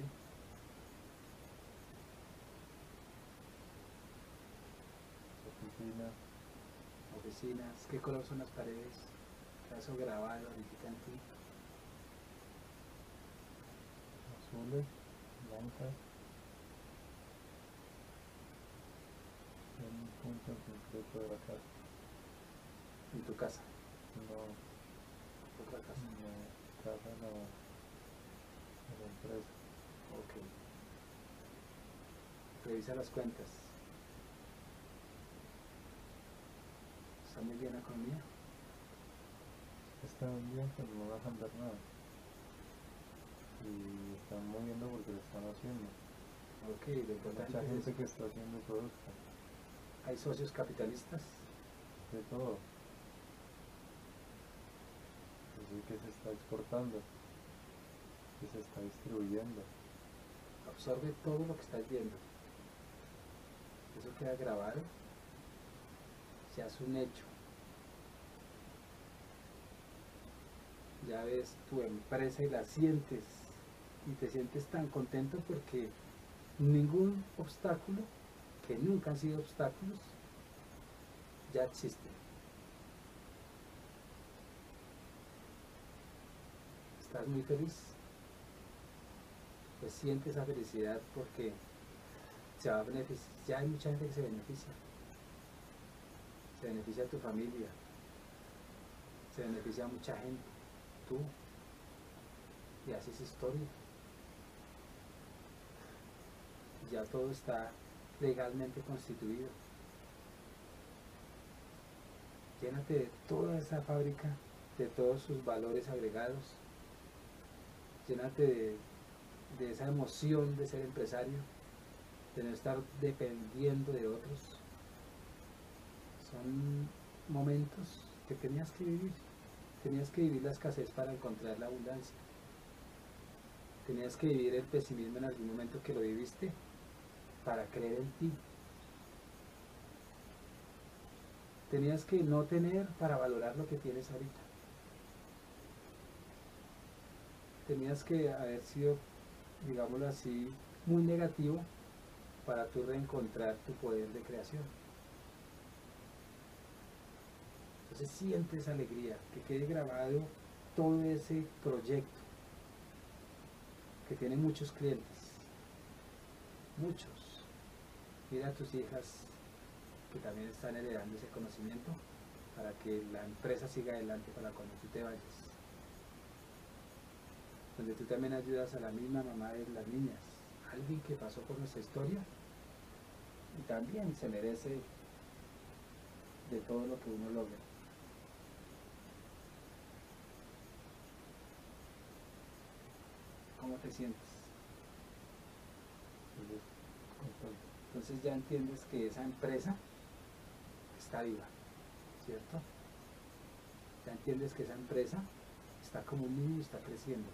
Oficina. Oficinas. ¿Qué color son las paredes? Caso grabado ahorita en ti. Azules. Blancas. En un punto en concreto de la casa. En tu casa. No, Otra casa. no, casa no, de la empresa. Ok. Revisa las cuentas. ¿Está muy bien la economía? Están bien, pero no dejan ver nada. Y están moviendo porque lo están haciendo. Ok, lo Hay importante mucha es gente eso. que está haciendo producto. ¿Hay socios capitalistas? De todo. Es decir, que se está exportando, que se está distribuyendo. Absorbe todo lo que estás viendo. Eso queda grabado. Se hace un hecho. Ya ves tu empresa y la sientes. Y te sientes tan contento porque ningún obstáculo, que nunca han sido obstáculos, ya existe. Estás muy feliz. Pues siente esa felicidad porque se va a beneficiar. Ya hay mucha gente que se beneficia. Se beneficia a tu familia. Se beneficia a mucha gente. Tú. Y así es historia. Ya todo está legalmente constituido. Llénate de toda esa fábrica, de todos sus valores agregados. Llénate de, de esa emoción de ser empresario, de no estar dependiendo de otros. Son momentos que tenías que vivir. Tenías que vivir la escasez para encontrar la abundancia. Tenías que vivir el pesimismo en algún momento que lo viviste para creer en ti. Tenías que no tener para valorar lo que tienes ahorita. Tenías que haber sido, digámoslo así, muy negativo para tú reencontrar tu poder de creación. Entonces siente esa alegría, que quede grabado todo ese proyecto que tiene muchos clientes, muchos. Mira a tus hijas que también están heredando ese conocimiento para que la empresa siga adelante para cuando tú te vayas. Donde tú también ayudas a la misma mamá de las niñas, alguien que pasó por nuestra historia y también se merece de todo lo que uno logra. ¿Cómo te te sientes? Feliz, contento. Entonces ya entiendes que esa empresa está viva, ¿cierto? Ya entiendes que esa empresa está como un niño y está creciendo,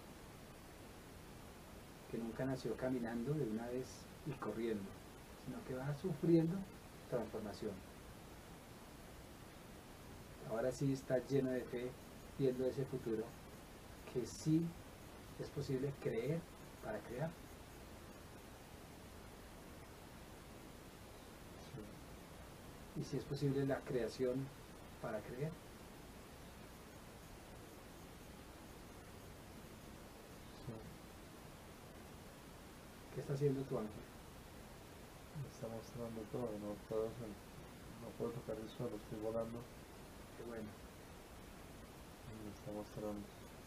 que nunca nació caminando de una vez y corriendo, sino que va sufriendo transformación. Ahora sí está lleno de fe, viendo ese futuro, que sí es posible creer para crear. Sí. Y si es posible la creación para creer. Sí. ¿Qué está haciendo tu ángel? Me está mostrando todo, no puedo, hacer- no puedo tocar el suelo, estoy volando Qué bueno. y me está mostrando.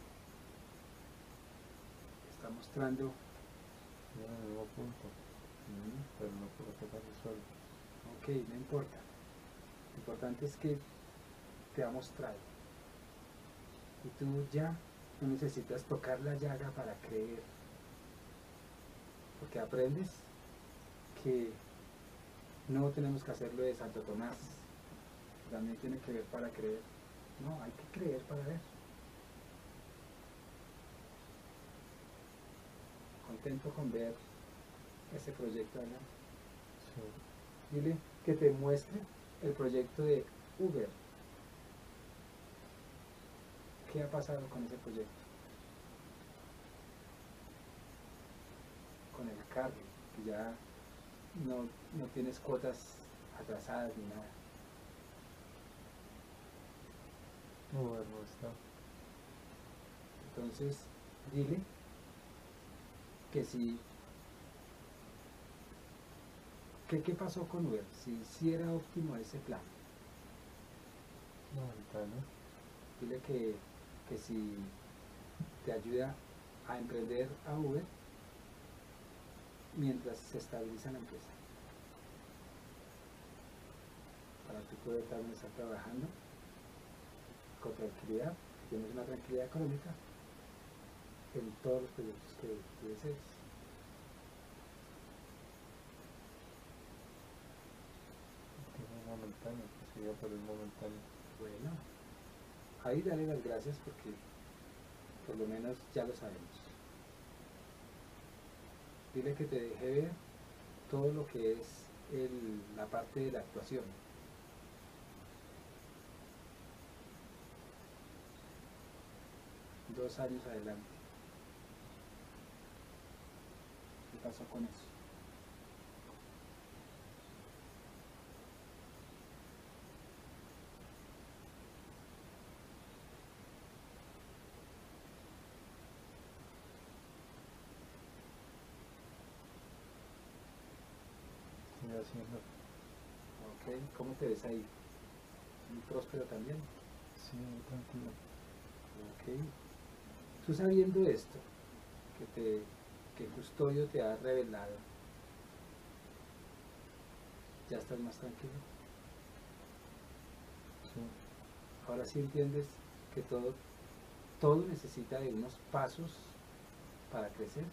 Está mostrando. Estoy en el mismo punto, Mm, pero no puedo tocar el suelo. ok, no importa. Lo importante es que te ha mostrado. Y tú ya no necesitas tocar la llaga para creer. Porque aprendes que no tenemos que hacerlo de Santo Tomás. También tiene que ver para creer. No, hay que creer para ver. Contento con ver ese proyecto allá. Sí. Dile que te muestre el proyecto de Uber. ¿Qué ha pasado con ese proyecto? Con el carro, que ya no, no tienes cuotas atrasadas ni nada. Uber no está. Entonces, dile que si, que qué pasó con Uber, si, si era óptimo ese plan. La ventana. Dile que, que si te ayuda a emprender a Uber mientras se estabiliza la empresa. Para tú poder también estar trabajando con tranquilidad, que tienes una tranquilidad económica en todos los proyectos que tú desees. Tiene una montaña, que sigue por el momentáneo. Bueno, ahí dale las gracias porque por lo menos ya lo sabemos. Dile que te deje ver todo lo que es el, la parte de la actuación. Dos años adelante. ¿Qué pasó con eso? Estoy haciendo. Ok, ¿cómo te ves ahí? ¿Muy próspero también? Sí, muy tranquilo. Ok. Tú sabiendo esto, que, te, que Custodio te ha revelado, ya estás más tranquilo. Sí. Ahora sí entiendes que todo, todo necesita de unos pasos para crecer.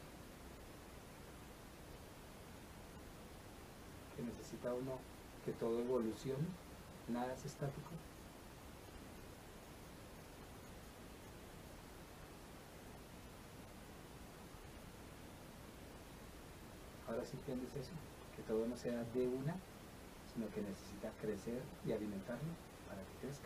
Que necesita uno que todo evolucione, nada es estático. Ahora sí entiendes eso, que todo no sea de una, sino que necesita crecer y alimentarlo para que crezca.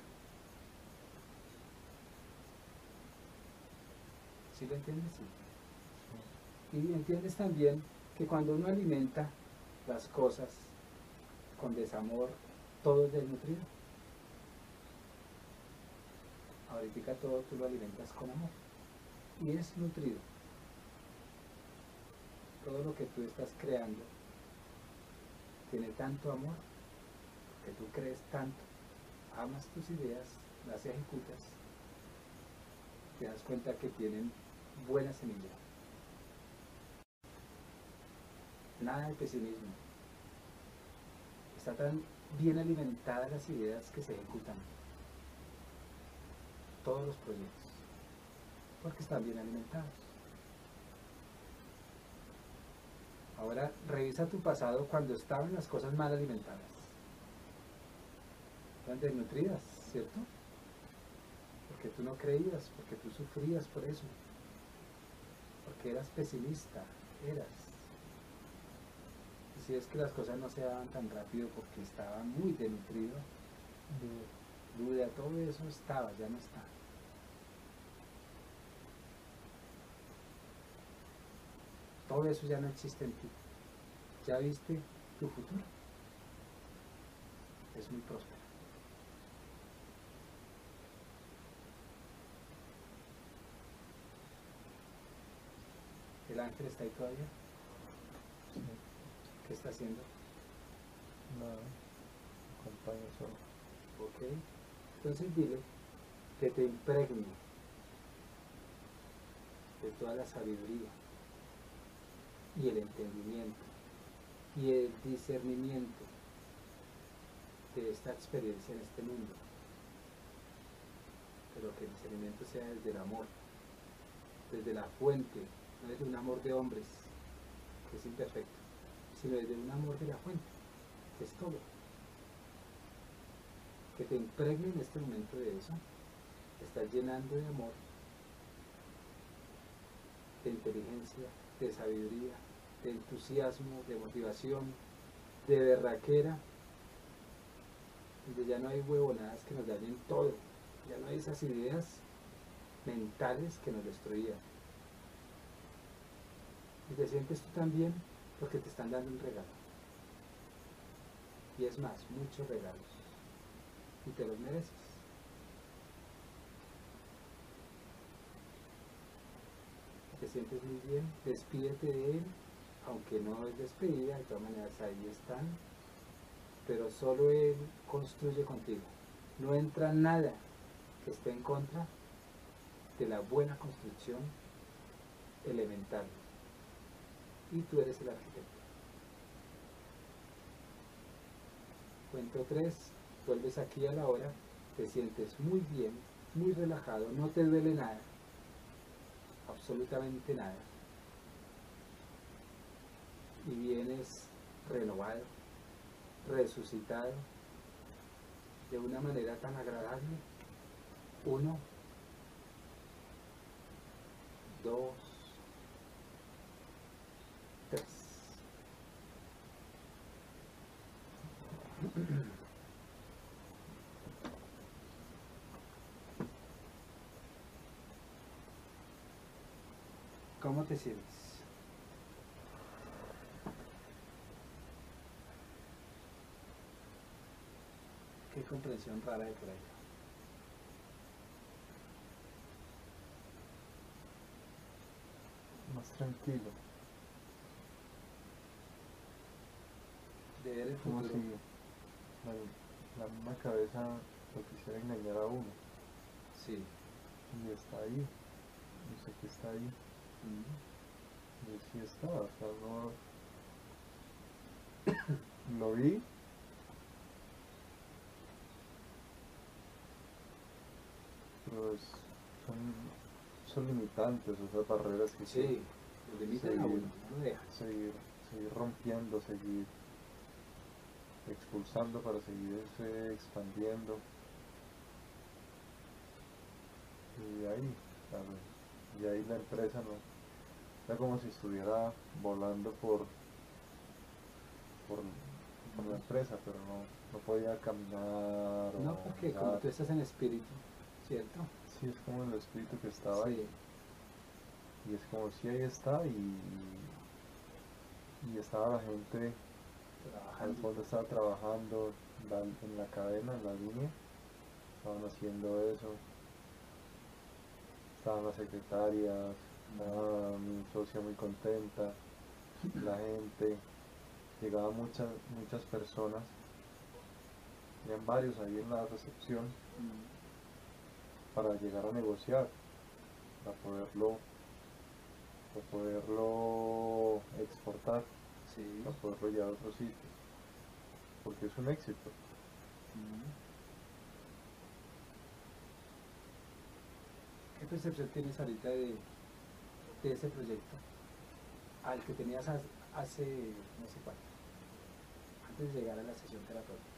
¿Sí lo entiendes? Sí. Sí. Y entiendes también que cuando uno alimenta las cosas con desamor, todo es desnutrido. Ahorita todo tú lo alimentas con amor y es nutrido. Todo lo que tú estás creando tiene tanto amor, que tú crees tanto, amas tus ideas, las ejecutas, te das cuenta que tienen buena semilla. Nada de pesimismo. Está tan bien alimentadas las ideas que se ejecutan. Todos los proyectos. Porque están bien alimentados. Ahora revisa tu pasado cuando estaban las cosas mal alimentadas. Estaban desnutridas, ¿cierto? Porque tú no creías, porque tú sufrías por eso. Porque eras pesimista, eras. Y si es que las cosas no se daban tan rápido porque estaba muy desnutrido, duda, todo eso estaba, ya no está. Todo eso ya no existe en ti. Ya viste tu futuro. Es muy próspero. ¿El ángel está ahí todavía? Sí. ¿Qué está haciendo? Nada, acompaña solo. Ok. Entonces dile que te impregne de toda la sabiduría y el entendimiento y el discernimiento de esta experiencia en este mundo. Pero que el discernimiento sea desde el amor, desde la fuente, no desde un amor de hombres, que es imperfecto, sino desde un amor de la fuente, que es todo. Que te impregne en este momento de eso, te estás llenando de amor, de inteligencia, de sabiduría, de entusiasmo, de motivación, de berraquera, donde ya no hay huevonadas que nos dañen todo, ya no hay esas ideas mentales que nos destruían. Y te sientes tú también porque te están dando un regalo. Y es más, muchos regalos. Y te los mereces. Te sientes muy bien, despídete de él, aunque no es despedida, de todas maneras ahí están, pero solo él construye contigo. No entra nada que esté en contra de la buena construcción elemental. Y tú eres el arquitecto. Cuento tres, vuelves aquí a la hora, te sientes muy bien, muy relajado, no te duele nada, absolutamente nada. Y vienes renovado, resucitado, de una manera tan agradable. Uno, dos, tres. ¿Cómo te sientes? Qué comprensión rara de por ahí. Más tranquilo. De ver el Como futuro. si la, la misma cabeza lo quisiera engañar a uno. Sí. Y está ahí. Yo sé que está ahí. Mm. Y sí está. O sea, no lo vi. Pero es, son, son limitantes esas barreras que Sí, sí, lo limitan seguir, a uno, no lo dejan. seguir, seguir rompiendo, seguir expulsando para seguirse expandiendo. Y ahí, claro, y ahí la empresa no, era como si estuviera volando por, por, por la empresa, pero no, no podía caminar No, o porque como andar. tú estás en espíritu, ¿cierto? Sí, es como el espíritu que estaba Sí. ahí. Y es como si ahí está y, y estaba la gente al Trabajando. fondo, estaba trabajando la- en la cadena, en la línea, estaban haciendo eso, estaban las secretarias, estaba mi socia muy contenta, la gente, llegaban muchas, muchas personas, habían varios ahí en la recepción Mm. para llegar a negociar, para poderlo, para poderlo exportar, Sí. para poderlo llevar a otros sitios, porque es un éxito. Mm. ¿Qué percepción tienes ahorita de, de ese proyecto? Al que tenías a- hace no sé cuánto, antes de llegar a la sesión terapéutica?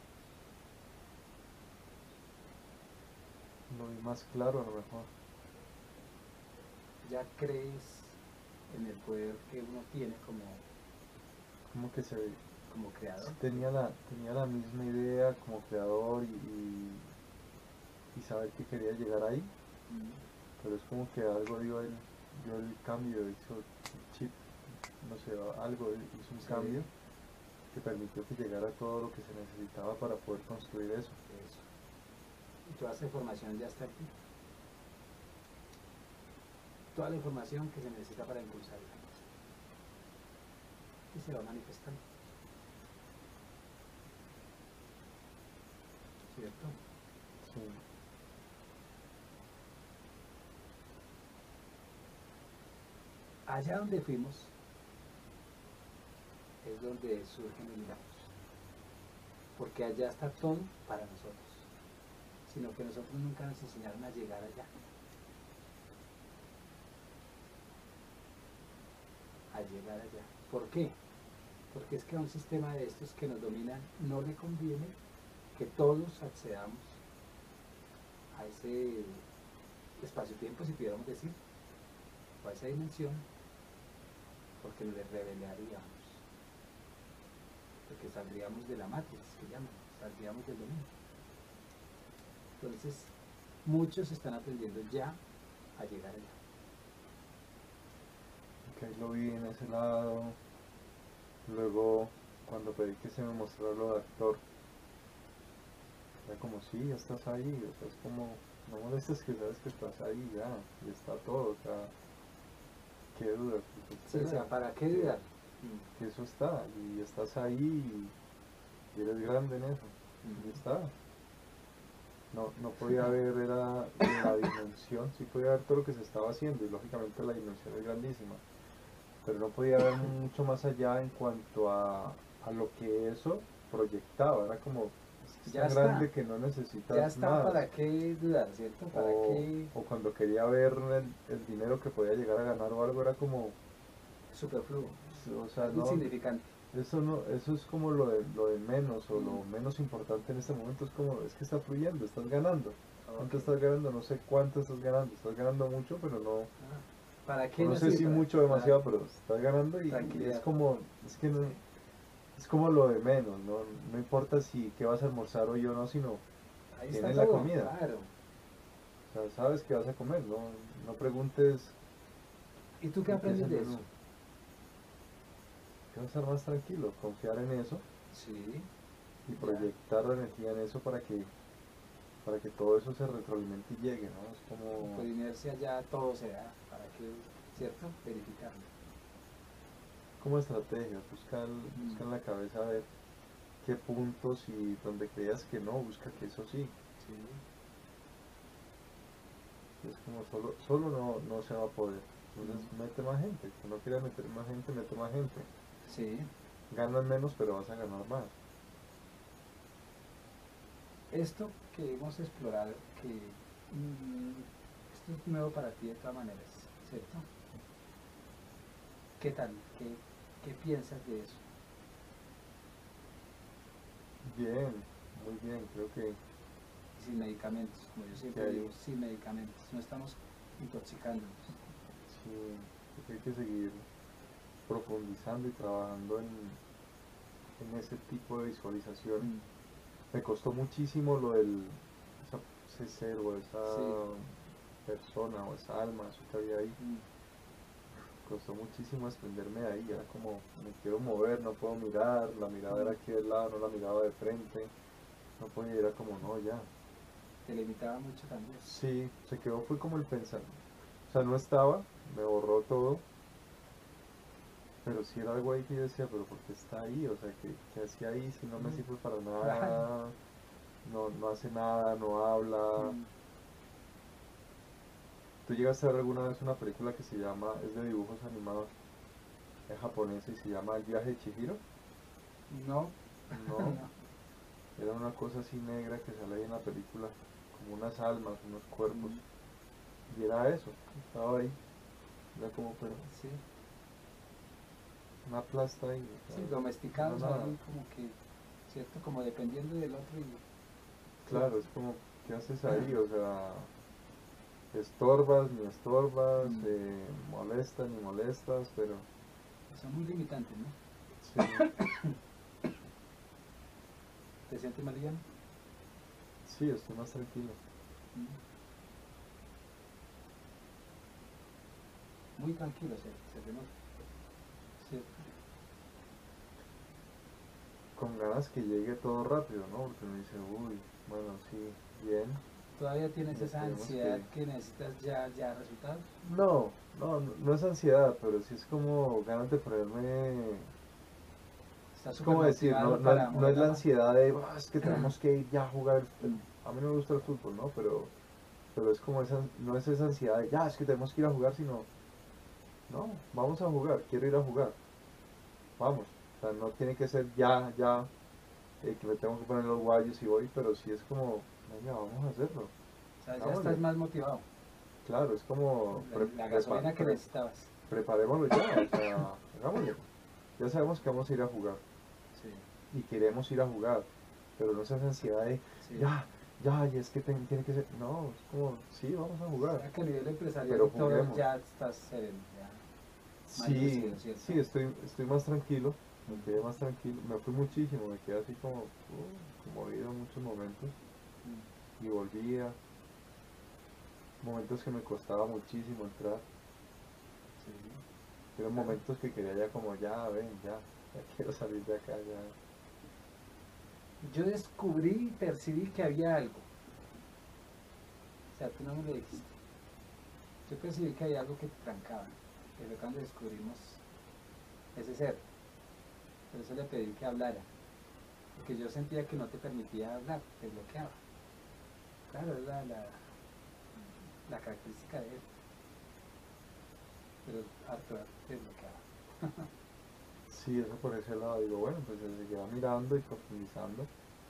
Lo vi más claro a lo mejor. ¿Ya crees en el poder que uno tiene como, Como que se como creador? tenía la, tenía la misma idea como creador y, y, y saber que quería llegar ahí, Mm. pero es como que algo dio el, dio el cambio, hizo el chip, no sé, algo hizo un Sí. cambio que permitió que llegara todo lo que se necesitaba para poder construir eso. Eso. Y toda esa información ya está aquí. Toda la información que se necesita para impulsarla. Y se va manifestando. ¿Cierto? Sí. Allá donde fuimos es donde surgen los milagros. Porque allá está todo para nosotros. Sino que nosotros nunca nos enseñaron a llegar allá. A llegar allá. ¿Por qué? Porque es que a un sistema de estos que nos dominan no le conviene que todos accedamos a ese espacio-tiempo, si pudiéramos decir, o a esa dimensión, porque nos revelaríamos, porque saldríamos de la matriz, que llaman, saldríamos del dominio. Entonces, muchos están aprendiendo ya a llegar allá. Que ahí lo vi en ese lado. Luego, cuando pedí que se me mostrara lo de actor, era como, sí, ya estás ahí, o sea, es como, no molestes que sabes que estás ahí, ya, y está todo, o sea, qué duda. Pues, Sí, o sea, ¿para qué dudar? Que eso está, y estás ahí, y, y eres grande en eso, y Mm. está. No, no podía ver era la dimensión, sí podía ver todo lo que se estaba haciendo, y lógicamente la dimensión es grandísima, pero no podía ver mucho más allá en cuanto a, a lo que eso proyectaba. Era como, es que es Ya tan está. grande que no necesitas Ya está, más. ¿para qué dudar, cierto? ¿Para O, qué? o cuando quería ver el, el dinero que podía llegar a ganar o algo, era como, Superfluo, o sea, algo no, insignificante. eso no, eso es como lo de, lo de menos o lo Mm. menos importante en este momento. Es como, es que está fluyendo, estás ganando. ¿Cuánto Ok. estás ganando? No sé cuánto estás ganando. Estás ganando mucho, pero no, Ah, ¿para qué o no no sé sirve? si Para- mucho o demasiado, para- pero estás ganando y, y es Tranquilidad. como, es que no, Sí. es como lo de menos, ¿no? No importa si qué vas a almorzar hoy o no, sino Ahí está tienes la todo, comida. claro. O sea, sabes que vas a comer, no, no preguntes ¿Y tú qué ¿y qué es aprendes el de menú? eso? Que vas a estar más tranquilo, confiar en eso Sí, y ya. proyectar la energía en eso para que, para que todo eso se retroalimente y llegue, ¿no? Es como, Por inercia ya todo se da. ¿Para qué? ¿Cierto? Verificarlo. como estrategia, busca, el- Mm. busca en la cabeza a ver qué puntos y donde creas que no, busca que eso sí. Sí. Es como solo, solo no, no se va a poder. Entonces Mm. mete más gente. Si no quieres meter más gente, mete más gente. Sí. Ganas menos, pero vas a ganar más. Esto que hemos explorado, que mm, esto es nuevo para ti de todas maneras, ¿cierto? ¿Qué tal? ¿Qué, qué piensas de eso? Bien, muy bien. Creo que Sin medicamentos, como yo siempre Sí. digo, sin medicamentos, no estamos intoxicándonos. sí, creo que hay que seguir profundizando y trabajando en, en ese tipo de visualización. Mm. Me costó muchísimo lo del esa, ese ser o esa Sí. persona o esa alma, eso que había ahí. Mm. Costó muchísimo desprenderme de ahí, era como, me quiero mover, no puedo mirar, la mirada era aquí del lado, no la miraba de frente, no podía, era como, no, ya. Te limitaba mucho también. Sí, se quedó, fue como el pensar, o sea, no estaba, me borró todo, pero sí era algo ahí que yo decía, pero ¿por qué está ahí? O sea, ¿qué, qué hacía ahí si no me Mm. sirve para Claro. nada? No, no hace nada, no habla. Mm. ¿Tú llegaste a ver alguna vez una película que se llama, es de dibujos animados, es japonesa y se llama El viaje de Chihiro? No. No, No. era una cosa así negra que sale ahí en la película, como unas almas, unos cuerpos, Mm. y era eso, estaba ahí, era como, pero, Sí. una plasta ahí. O Sí, sea, domesticados no nada. ahí como que, ¿cierto? Como dependiendo del otro y Claro, es como, ¿qué haces ahí? O sea, estorbas, ni estorbas, mm, eh, molestas, ni molestas, pero son muy limitantes, ¿no? sí, ¿Te sientes más liviano? sí, estoy más tranquilo. Mm. Muy tranquilo, se, se te nota, ¿cierto? Con ganas que llegue todo rápido, ¿no? Porque uno dice, uy, bueno, sí, bien, ¿Todavía tienes y esa esperemos ansiedad que... que necesitas ya, ya resultados? No, no, no, no es ansiedad, pero sí es como ganas de ponerme... ¿Estás Es súper como decir, no, motivado no, para no mover es la la mano? ansiedad de, "Ah, es que tenemos que ir ya a jugar. el- Mm, A mí no me gusta el fútbol, ¿no? Pero, pero es como esa, no es esa ansiedad de, ya, es que tenemos que ir a jugar, sino, no, vamos a jugar, quiero ir a jugar, vamos. O sea, no tiene que ser ya, ya, eh, que me tengo que poner los guayos y voy, pero sí es como, venga, vamos a hacerlo, o sea, ya estás hagámosle. más motivado. Claro, es como, pre- La, la prepa- gasolina que pre- necesitabas. preparémoslo ya, o sea, hagámosle. Ya sabemos que vamos a ir a jugar Sí, y queremos ir a jugar, pero no es esa ansiedad de, sí. ya, ya, y es que ten- tiene que ser, no, es como, sí, vamos a O jugar, sea, que a nivel empresarial pero y todo juguemos. ya estás sereno, ya más Sí, lucido, ¿cierto? sí, estoy, estoy más tranquilo, me Mm, quedé más tranquilo, me fui muchísimo, me quedé así como, uh, conmovido en muchos momentos mm, y volvía, momentos que me costaba muchísimo entrar, sí, eran claro. momentos que quería ya como, ya, ven, ya, ya quiero salir de acá, ya, Yo descubrí y percibí que había algo. O sea, tú no me lo dijiste. Yo percibí que había algo que te trancaba. Que fue cuando descubrimos ese ser. Por eso le pedí que hablara. Porque yo sentía que no te permitía hablar, te bloqueaba. Claro, es la, la, la característica de él. Pero Arthur te bloqueaba. sí, eso por ese lado, digo, bueno, pues se seguía mirando y profundizando.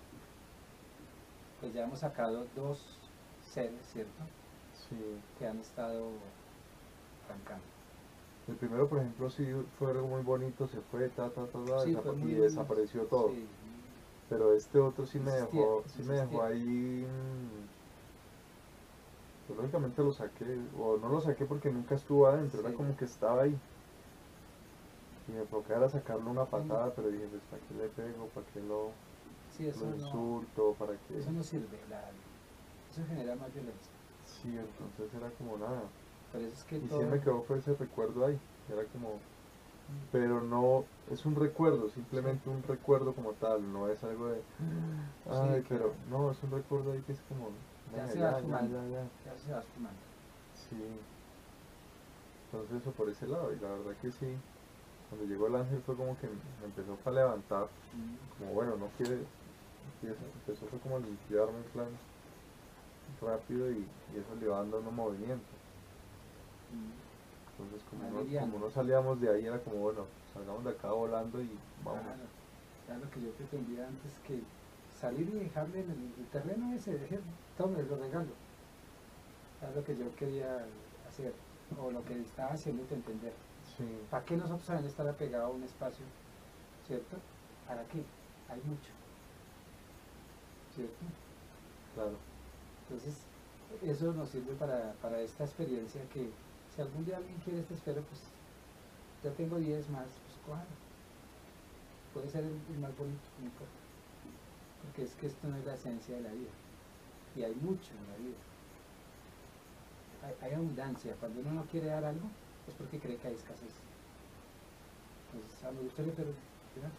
Pues ya hemos sacado dos seres, ¿cierto? Sí, Que han estado trancando. el primero, por ejemplo, sí fue algo muy bonito, se fue, ta, ta, ta, ta, Sí, fue desapa- y muy... desapareció todo. Sí, Pero este otro sí me insistía, dejó, sí me dejó insistía. ahí, mm, pues lógicamente lo saqué, o no lo saqué porque nunca estuvo adentro, era Sí. como que estaba ahí. Y me tocaba sacarle una Venga. patada, pero dije, pues, ¿para qué le pego? ¿Para qué lo, Sí, eso lo no, insulto? ¿Para qué? eso no sirve, la, eso genera más violencia. Sí, entonces era como nada. Por eso es que Y sí todo... me quedó fue ese recuerdo ahí, era como, Mm, pero no, es un recuerdo, sí, simplemente un recuerdo como tal, no es algo de, ay, sí, pero claro. no, es un recuerdo ahí que es como, Ya venga, se va ya, ya, esfumando, ya, ya. ya se va esfumando. Sí, entonces eso por ese lado, y la verdad que sí, cuando llegó el ángel fue como que me empezó a levantar, Mm, como bueno, no quiere, empieza- empezó fue como a limpiarme en plan rápido y, y eso le iba dando un movimiento. mm, Entonces como más no, liviano. como no salíamos de ahí era como bueno, salgamos de acá volando y vámonos. Claro, era lo que yo pretendía antes, que salir y dejarle en el, el terreno ese, deje, tome, lo regalo. Era lo que yo quería hacer, o lo que estaba haciéndote entender. Sí, ¿Para qué nosotros saben estar apegados a un espacio, cierto? ¿Para qué? Hay mucho, ¿cierto? claro, Entonces, eso nos sirve para, para esta experiencia que si algún día alguien quiere esta esfera, pues ya tengo diez más, pues cójalo. Puede ser el, el más bonito, no importa. Porque es que esto no es la esencia de la vida. Y hay mucho en la vida. Hay, hay abundancia. Cuando uno no quiere dar algo, es porque cree que hay escasez. Entonces, a me gustaría, pero mira,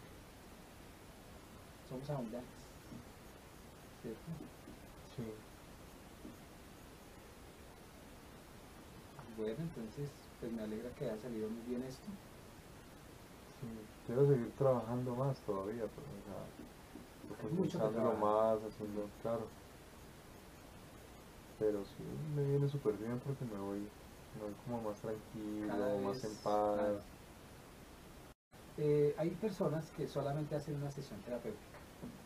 somos abundantes. ¿Cierto? sí, Bueno, entonces, pues me alegra que haya salido muy bien esto. sí. Quiero seguir trabajando más todavía, pero, o sea, Hay mucho que profundizándolo trabajar. más, haciendo, claro. Pero sí, me viene súper bien porque me voy, me voy como más Cada tranquilo, más vez en paz. más. Eh, hay personas que solamente hacen una sesión terapéutica.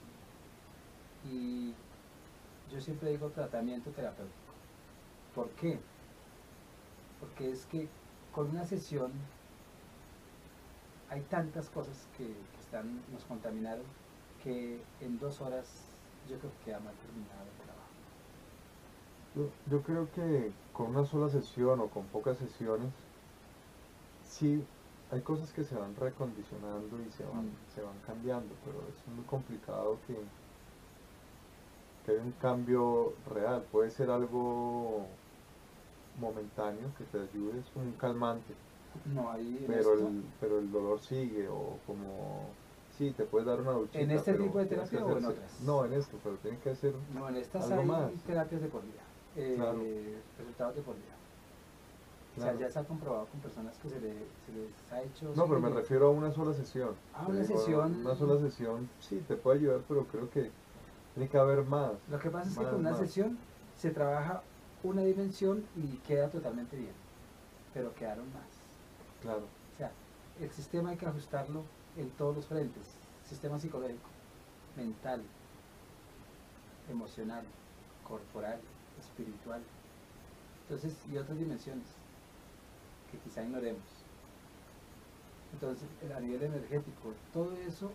Y yo siempre digo tratamiento terapéutico. ¿Por qué? Porque es que con una sesión hay tantas cosas que, que están, nos contaminaron, que en dos horas yo creo que queda mal terminado el trabajo. Yo, yo creo que con una sola sesión o con pocas sesiones, sí, hay cosas que se van recondicionando y se van, Mm. se van cambiando, pero es muy complicado que, que haya un cambio real. Puede ser algo momentáneo que te ayude, es un calmante, No, ahí en pero esto, el, pero el dolor sigue, o como, sí, te puedes dar una en duchita, este tipo pero de tienes que terapia o en hacerse, otras. no en esto, pero tiene que hacer No, en estas algo más, hay terapias de por vida, claro, eh, resultados de por vida. O sea, claro. ya se ha comprobado con personas que se, le, se les ha hecho No, pero me seguimiento. refiero a una sola sesión. Ah, Te una digo, sesión. una sola sesión sí te puede ayudar, pero creo que tiene que haber más, Lo que pasa es que con más, una más. sesión se trabaja una dimensión y queda totalmente bien, pero quedaron más. Claro, O sea, el sistema hay que ajustarlo en todos los frentes. Sistema psicológico, mental, emocional, corporal, espiritual. Entonces, y otras dimensiones que quizá ignoremos. Entonces, a nivel energético, todo eso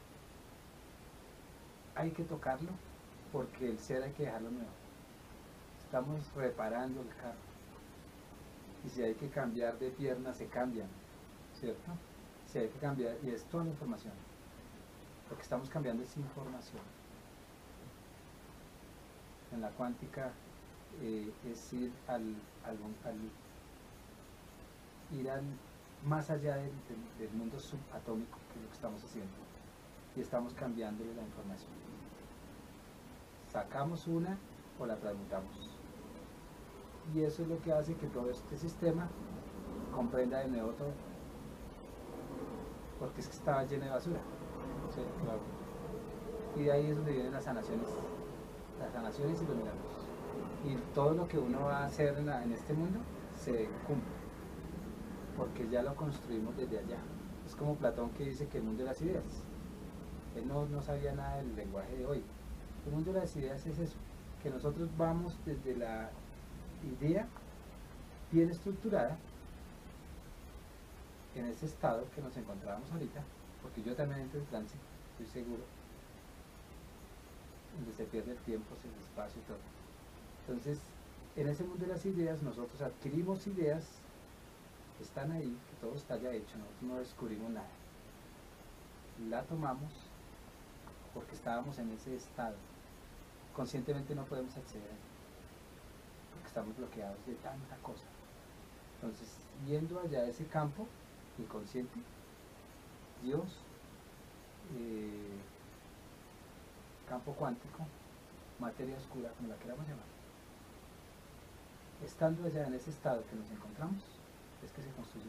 hay que tocarlo porque el ser hay que dejarlo nuevo. Estamos reparando el carro. Y si hay que cambiar de pierna, se cambian, ¿cierto? Si hay que cambiar, y es toda la información. Lo que estamos cambiando es información. En la cuántica eh, es ir al, al, al ir al, más allá del, del, del mundo subatómico, que es lo que estamos haciendo, y estamos cambiándole la información. Sacamos una o la transmutamos. Y eso es lo que hace que todo este sistema comprenda de nuevo todo. Porque es que estaba lleno de basura. ¿Sí? claro. Y de ahí es donde vienen las sanaciones, las sanaciones y los milagros. Y todo lo que uno va a hacer en, la, en este mundo se cumple. Porque ya lo construimos desde allá. Es como Platón que dice que el mundo de las ideas. Él no, no sabía nada del lenguaje de hoy. El mundo de las ideas es eso, que nosotros vamos desde la idea bien estructurada en ese estado que nos encontrábamos ahorita, porque yo también entro en trance, estoy seguro, donde se pierde el tiempo, el espacio y todo. Entonces, en ese mundo de las ideas, nosotros adquirimos ideas que están ahí, que todo está ya hecho, nosotros no descubrimos nada. La tomamos porque estábamos en ese estado. Conscientemente no podemos acceder a él, porque estamos bloqueados de tanta cosa. Entonces, yendo allá a ese campo inconsciente, Dios, eh, campo cuántico, materia oscura, como la queramos llamar, estando allá en ese estado que nos encontramos, es que se construye.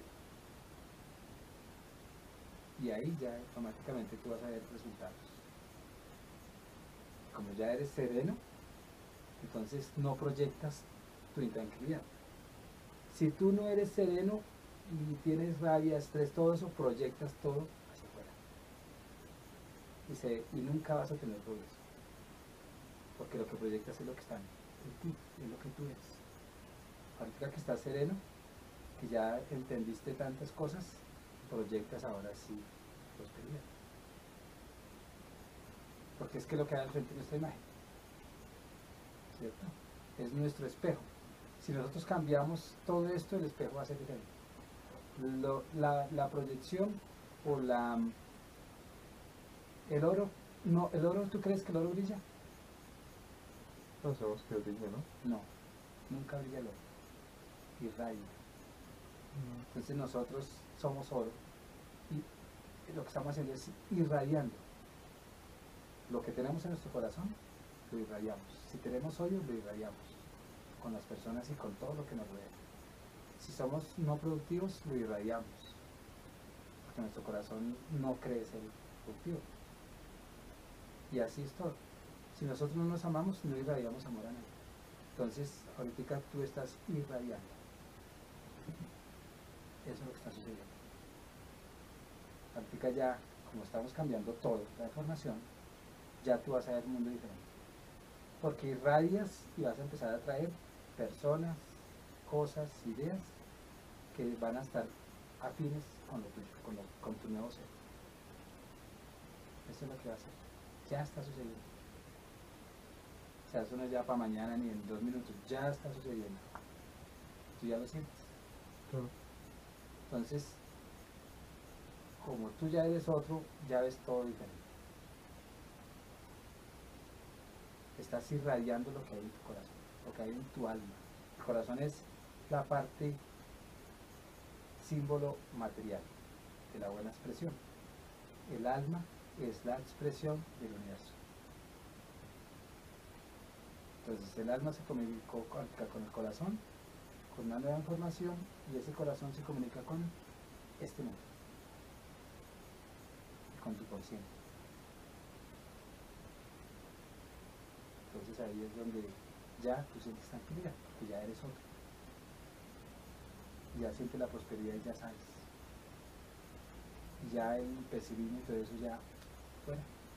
Y ahí ya automáticamente tú vas a ver resultados. Como ya eres sereno, entonces no proyectas tu intranquilidad. Si tú no eres sereno y tienes rabia, estrés, todo eso, proyectas todo hacia afuera. Y, se, y nunca vas a tener progreso. Porque lo que proyectas es lo que está en ti, es lo que tú eres. Ahorita que estás sereno, que ya entendiste tantas cosas, proyectas ahora sí prosperidad. Porque es que lo que hay al frente es nuestra imagen, ¿cierto? Es nuestro espejo. Si nosotros cambiamos todo esto, el espejo va a ser diferente. Lo, la, la proyección o la el oro, no, el oro, ¿tú crees que el oro brilla? No sabemos que brilla, ¿no? No, nunca brilla el oro, irradia. Mm. Entonces nosotros somos oro y lo que estamos haciendo es irradiando. Lo que tenemos en nuestro corazón, lo irradiamos. Si tenemos hoyo, lo irradiamos con las personas y con todo lo que nos rodea. Si somos no productivos, lo irradiamos, porque nuestro corazón no cree ser productivo. Y así es todo. Si nosotros no nos amamos, no irradiamos amor a nadie. Entonces, ahorita tú estás irradiando. Eso es lo que está sucediendo. Ahorita ya, como estamos cambiando todo, la información, ya tú vas a ver un mundo diferente. Porque irradias y vas a empezar a traer personas, cosas, ideas que van a estar afines con lo tuyo, con, lo, con tu nuevo ser. Eso es lo que va a hacer. Ya está sucediendo. O sea, eso no es ya para mañana ni en dos minutos, ya está sucediendo. Tú ya lo sientes. Claro. Entonces, como tú ya eres otro, ya ves todo diferente. Estás irradiando lo que hay en tu corazón, lo que hay en tu alma. El corazón es la parte símbolo material de la buena expresión. El alma es la expresión del universo. Entonces el alma se comunica con el corazón, con una nueva información, y ese corazón se comunica con este mundo, con tu consciente. Entonces ahí es donde ya tú sientes tranquilidad, porque ya eres otro. Ya sientes la prosperidad y ya sabes. Ya el pesimismo y todo eso ya fuera.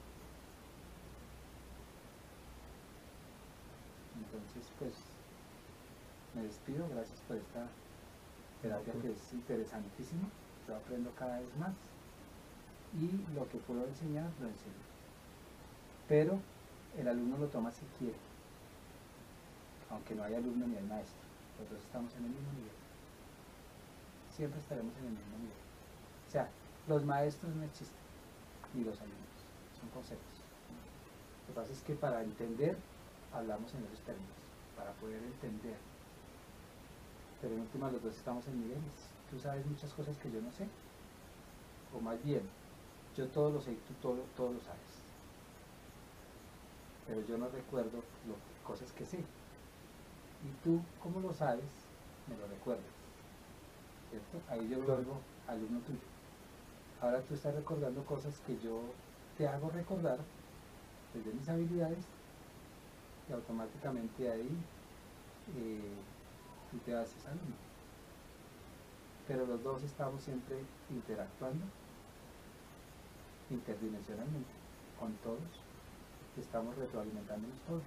Entonces, pues, me despido. Gracias por esta terapia que es interesantísima. Yo aprendo cada vez más. Y lo que puedo enseñar, lo enseño. Pero el alumno lo toma si quiere. Aunque no hay alumno ni hay maestro. Nosotros estamos en el mismo nivel. Siempre estaremos en el mismo nivel. O sea, los maestros no existen, ni los alumnos. Son conceptos. Lo que pasa es que para entender, hablamos en esos términos, para poder entender. Pero en última los dos estamos en niveles. Tú sabes muchas cosas que yo no sé. O más bien, yo todo lo sé y tú todo, todo lo sabes. Pero yo no recuerdo lo, cosas que sé. Y tú, como lo sabes, me lo recuerdas. ¿Cierto? Ahí yo vuelvo alumno tuyo. Ahora tú estás recordando cosas que yo te hago recordar desde mis habilidades, y automáticamente ahí eh, tú te haces alumno. Pero los dos estamos siempre interactuando interdimensionalmente con todos, y estamos retroalimentándonos todos.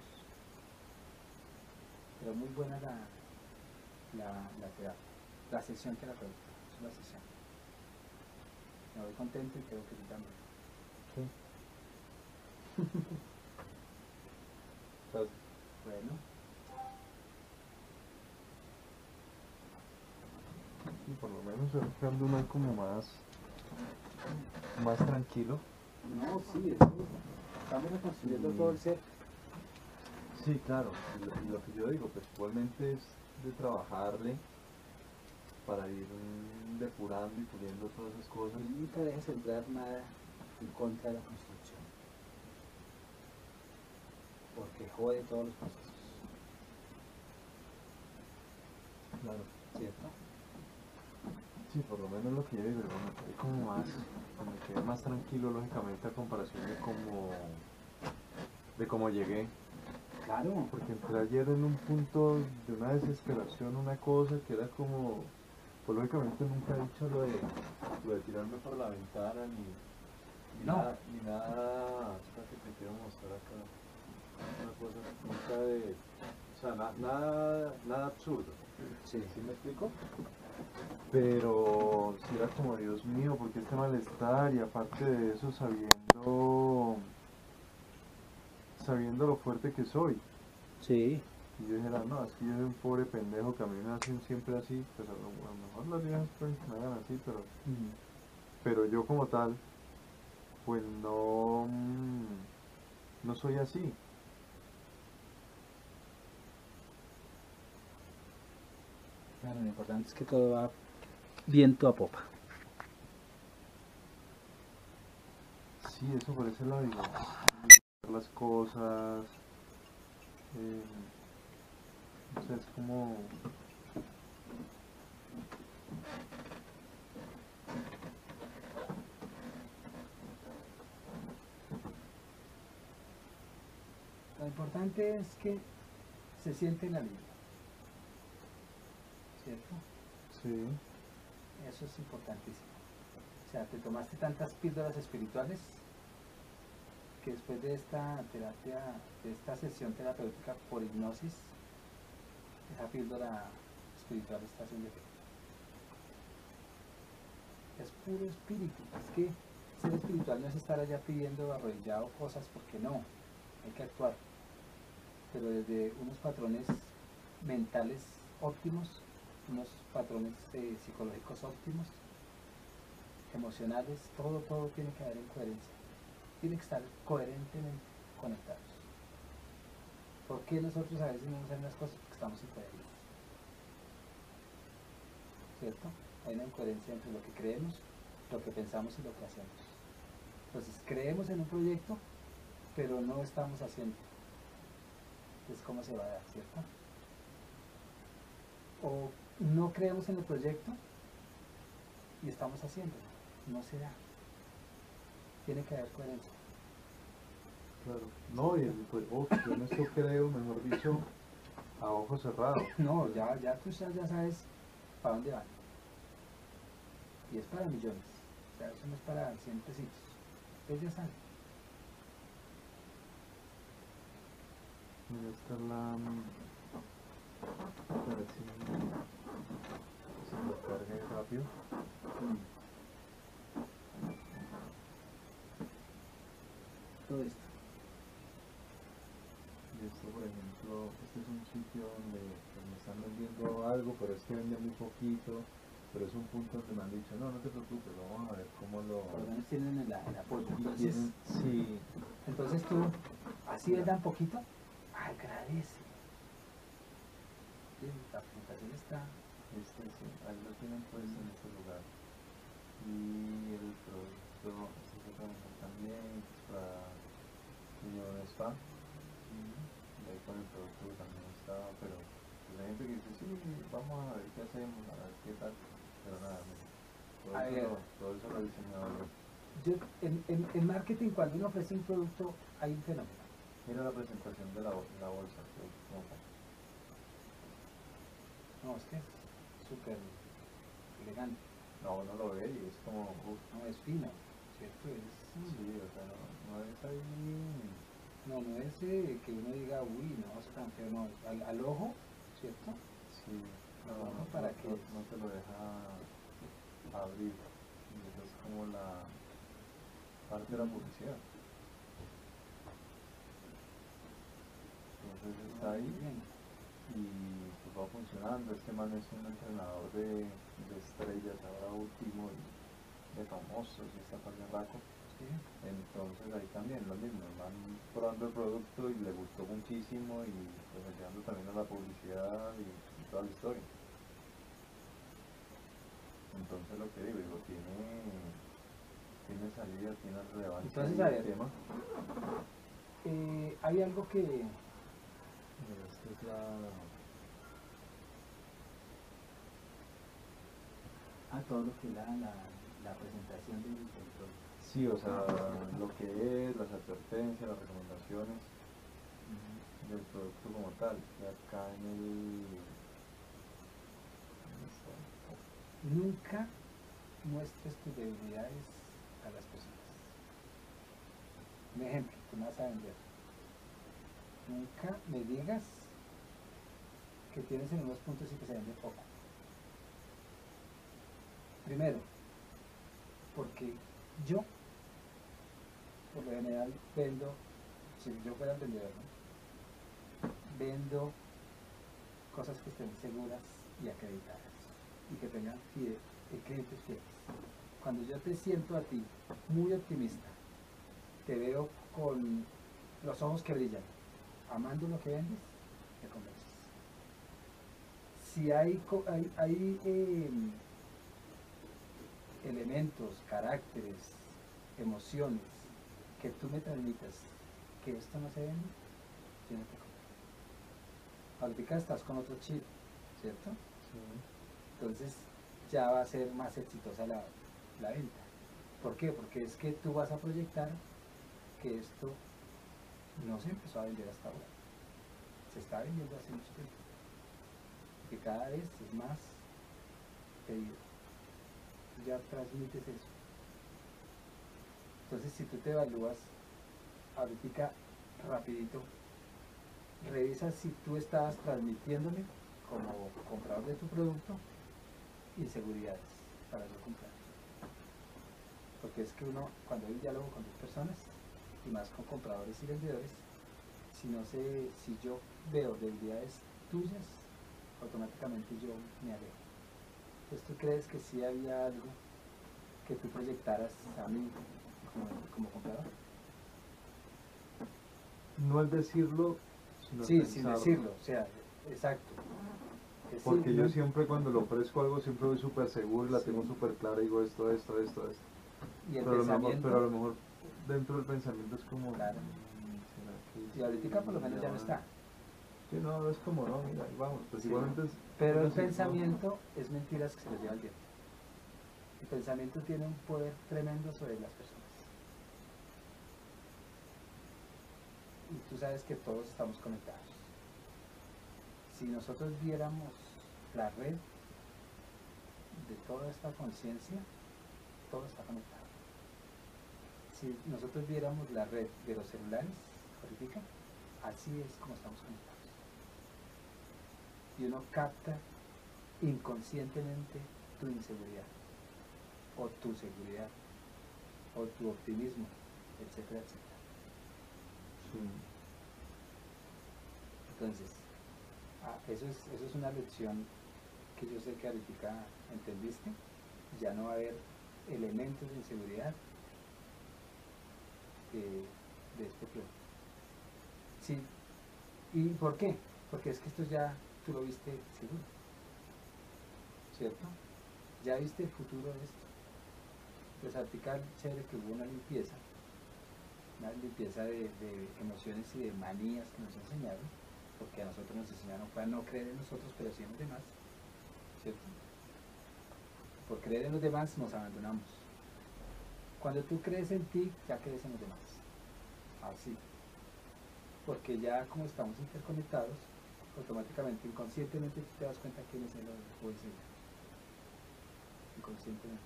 Pero muy buena la, la, la terapia, la sesión terapéutica, es una sesión. Me voy contento y creo que tú también. Sí. Gracias. Bueno. Y por lo menos se va quedando uno como más, más tranquilo. No, sí, es que estamos reconstruyendo Sí. todo el ser. Sí, claro. Y lo, y lo que yo digo, pues igualmente es de trabajarle para ir mm, depurando y puliendo todas esas cosas. Y nunca dejes entrar nada en contra de la construcción, porque jode todos los procesos. Claro. ¿Cierto? Sí, por lo menos lo que yo digo, me quedé como más, me quedé más tranquilo lógicamente a comparación de cómo, de cómo llegué. Claro. Porque entré ayer en un punto de una desesperación, una cosa que era como, pues lógicamente nunca he dicho lo de, lo de tirarme por la ventana, ni, ni No. nada, ni nada, espera que te quiero mostrar acá, una cosa, nunca de, o sea, na- nada, nada absurdo, Sí. ¿sí me explico? Pero sí era como, Dios mío, porque este malestar, y aparte de eso sabiendo, sabiendo lo fuerte que soy. Sí. Y yo dijera, no, es que yo soy un pobre pendejo que a mí me hacen siempre así, pues a lo, a lo mejor las viejas pueden que me hagan así, pero, Mm. pero yo como tal, pues no, mm, no soy así. Claro, lo importante es que todo va viento a popa. Sí, eso por ese lado digo, las cosas, eh, no sé, es como, Lo importante es que se siente la vida. ¿Cierto? sí, Eso es importantísimo. O sea, te tomaste tantas píldoras espirituales que después de esta terapia, de esta sesión terapéutica por hipnosis, esa píldora espiritual está haciendo efecto. es puro espíritu. Es que ser espiritual no es estar allá pidiendo arrodillado cosas, porque no, hay que actuar, pero desde unos patrones mentales óptimos, unos patrones eh, psicológicos óptimos, emocionales, todo, todo tiene que haber en coherencia, tiene que estar coherentemente conectados. ¿Por qué nosotros a veces no nos salen las cosas? Porque estamos incoherentes, ¿cierto? Hay una incoherencia entre lo que creemos, lo que pensamos y lo que hacemos. Entonces creemos en un proyecto, pero no estamos haciendo. Entonces, ¿cómo se va a dar, cierto? O no creemos en el proyecto y estamos haciéndolo, no se da. Tiene que haber coherencia. Claro. No, y el- pues, oh, yo en esto creo, mejor dicho, a ojos cerrados. No, ya, ya tú ya, ya sabes para dónde van. Y es para millones. O sea, eso no es para cien pesitos. Ustedes ya saben. Mira, esta es la... A ver si, si lo cargue rápido. Mm. Todo esto. Y esto, por ejemplo, este es un sitio donde pues, me están vendiendo algo, pero es que vende muy poquito. Pero es un punto donde me han dicho, no, no te preocupes, vamos a ver cómo lo... Por lo menos tienen el, el apoyo. Y Entonces, tienen- sí, entonces tú, así les dan poquito, agradece. Sí, la presentación está. este sí, ahí lo tienen puesto en este lugar. Y el producto, este que trabajan también, que es para niño de spa. Y ahí con el producto también estaba, pero pues, hay gente que dice, sí, vamos a ver qué hacemos, a ver qué tal. Pero nada, mira, todo, A eso, ver. lo, todo eso lo he diseñado yo. Yo, en, en, en marketing, cuando uno ofrece un producto, hay un fenómeno. Mira la presentación de la, bol- la bolsa. que- como tal. No, es que es súper elegante. No, uno lo ve y es como, uff, No, es fino, ¿cierto? Es, sí, o sea, no, no es ahí. no, no es eh, que uno diga, uy, no, es tan feo, no, al, al ojo, ¿cierto? Sí, no, Ojo, no, ¿para no, qué no, es? no te lo deja abrir. Y esa es como la parte de la publicidad. Entonces está ahí Muy bien. y pues va funcionando. Este man es un entrenador de, de estrellas ahora último, y de famosos y está tan raco. Sí. Entonces ahí también lo mismo, van probando el producto y le gustó muchísimo y pues ayudando también a la publicidad y, y toda la historia. Entonces lo que digo, digo, tiene, tiene salida, tiene relevancia Entonces, ahí a el ver. tema. Eh, hay algo que, Mira, esta es la... ah, todo lo que es la, la, la presentación del, del producto. Sí, o sea, lo que es, las advertencias, las recomendaciones del producto como tal. Y acá en el... ¿dónde está? Nunca muestres tus debilidades a las personas. Un ejemplo, tú me vas a vender. Nunca me digas que tienes en unos puntos y que se vende poco. Primero, porque yo, por lo general, vendo, si yo fuera el vendedor, ¿no? Vendo cosas que estén seguras y acreditadas y que tengan fide- eh, clientes fieles. Cuando yo te siento a ti muy optimista, te veo con los ojos que brillan, amando lo que vendes, te convences. Si hay, co- hay, hay eh, elementos, caracteres, emociones que tú me transmitas que esto no se vende, yo no te compro. Ahorita estás con otro chip, ¿cierto? Sí. Entonces ya va a ser más exitosa la, la venta. ¿Por qué? Porque es que tú vas a proyectar que esto no se empezó a vender hasta ahora. Se está vendiendo hace mucho tiempo. Que cada vez es más pedido. Tú ya transmites eso. Entonces si tú te evalúas ahorita rapidito, revisa si tú estás transmitiéndome como comprador de tu producto inseguridades para yo comprar. Porque es que uno, cuando hay un diálogo con dos personas, y más con compradores y vendedores, si no sé, si yo veo debilidades tuyas, automáticamente yo me alejo. Entonces, ¿tú crees que sí había algo que tú proyectaras a mí como, como comprador? No es decirlo, sino Sí, pensarlo. sin decirlo, o sea, exacto. Es Porque decir, yo no- siempre cuando le ofrezco algo siempre voy súper seguro y la Sí. tengo súper clara, digo esto, esto, esto, esto. y el Pero a, lo mejor, pensamiento, pero a lo mejor dentro del pensamiento es como, claro. "Mm, ¿será que Y ahorita por lo sí? menos ya no va?". está. Sí, no, es como, no, mira, ahí vamos, pues Sí. igualmente es... Pero es el así, ¿no? pensamiento es mentiras que se lo lleva el viento. El pensamiento tiene un poder tremendo sobre las personas. Y tú sabes que todos estamos conectados. Si nosotros viéramos la red de toda esta conciencia, todo está conectado. Si nosotros viéramos la red de los celulares, ahorita, así es como estamos conectados. Y uno capta inconscientemente tu inseguridad, o tu seguridad, o tu optimismo, etcétera, etcétera. Sí. Entonces, ah, eso, es, eso es una lección que yo sé que ahorita entendiste. Ya no va a haber elementos de inseguridad eh, de este producto. Sí. ¿Y por qué? Porque es que esto ya tú lo viste seguro, ¿cierto? Ya viste el futuro de esto. Pues ahorita chévere que hubo una limpieza, una limpieza de, de emociones y de manías que nos enseñaron, porque a nosotros nos enseñaron fue a no creer en nosotros, pero sí en los demás, ¿cierto? Por creer en los demás nos abandonamos. Cuando tú crees en ti, ya crees en los demás. Así. Porque ya como estamos interconectados, automáticamente, inconscientemente, tú te das cuenta quién es él o es ella. Inconscientemente.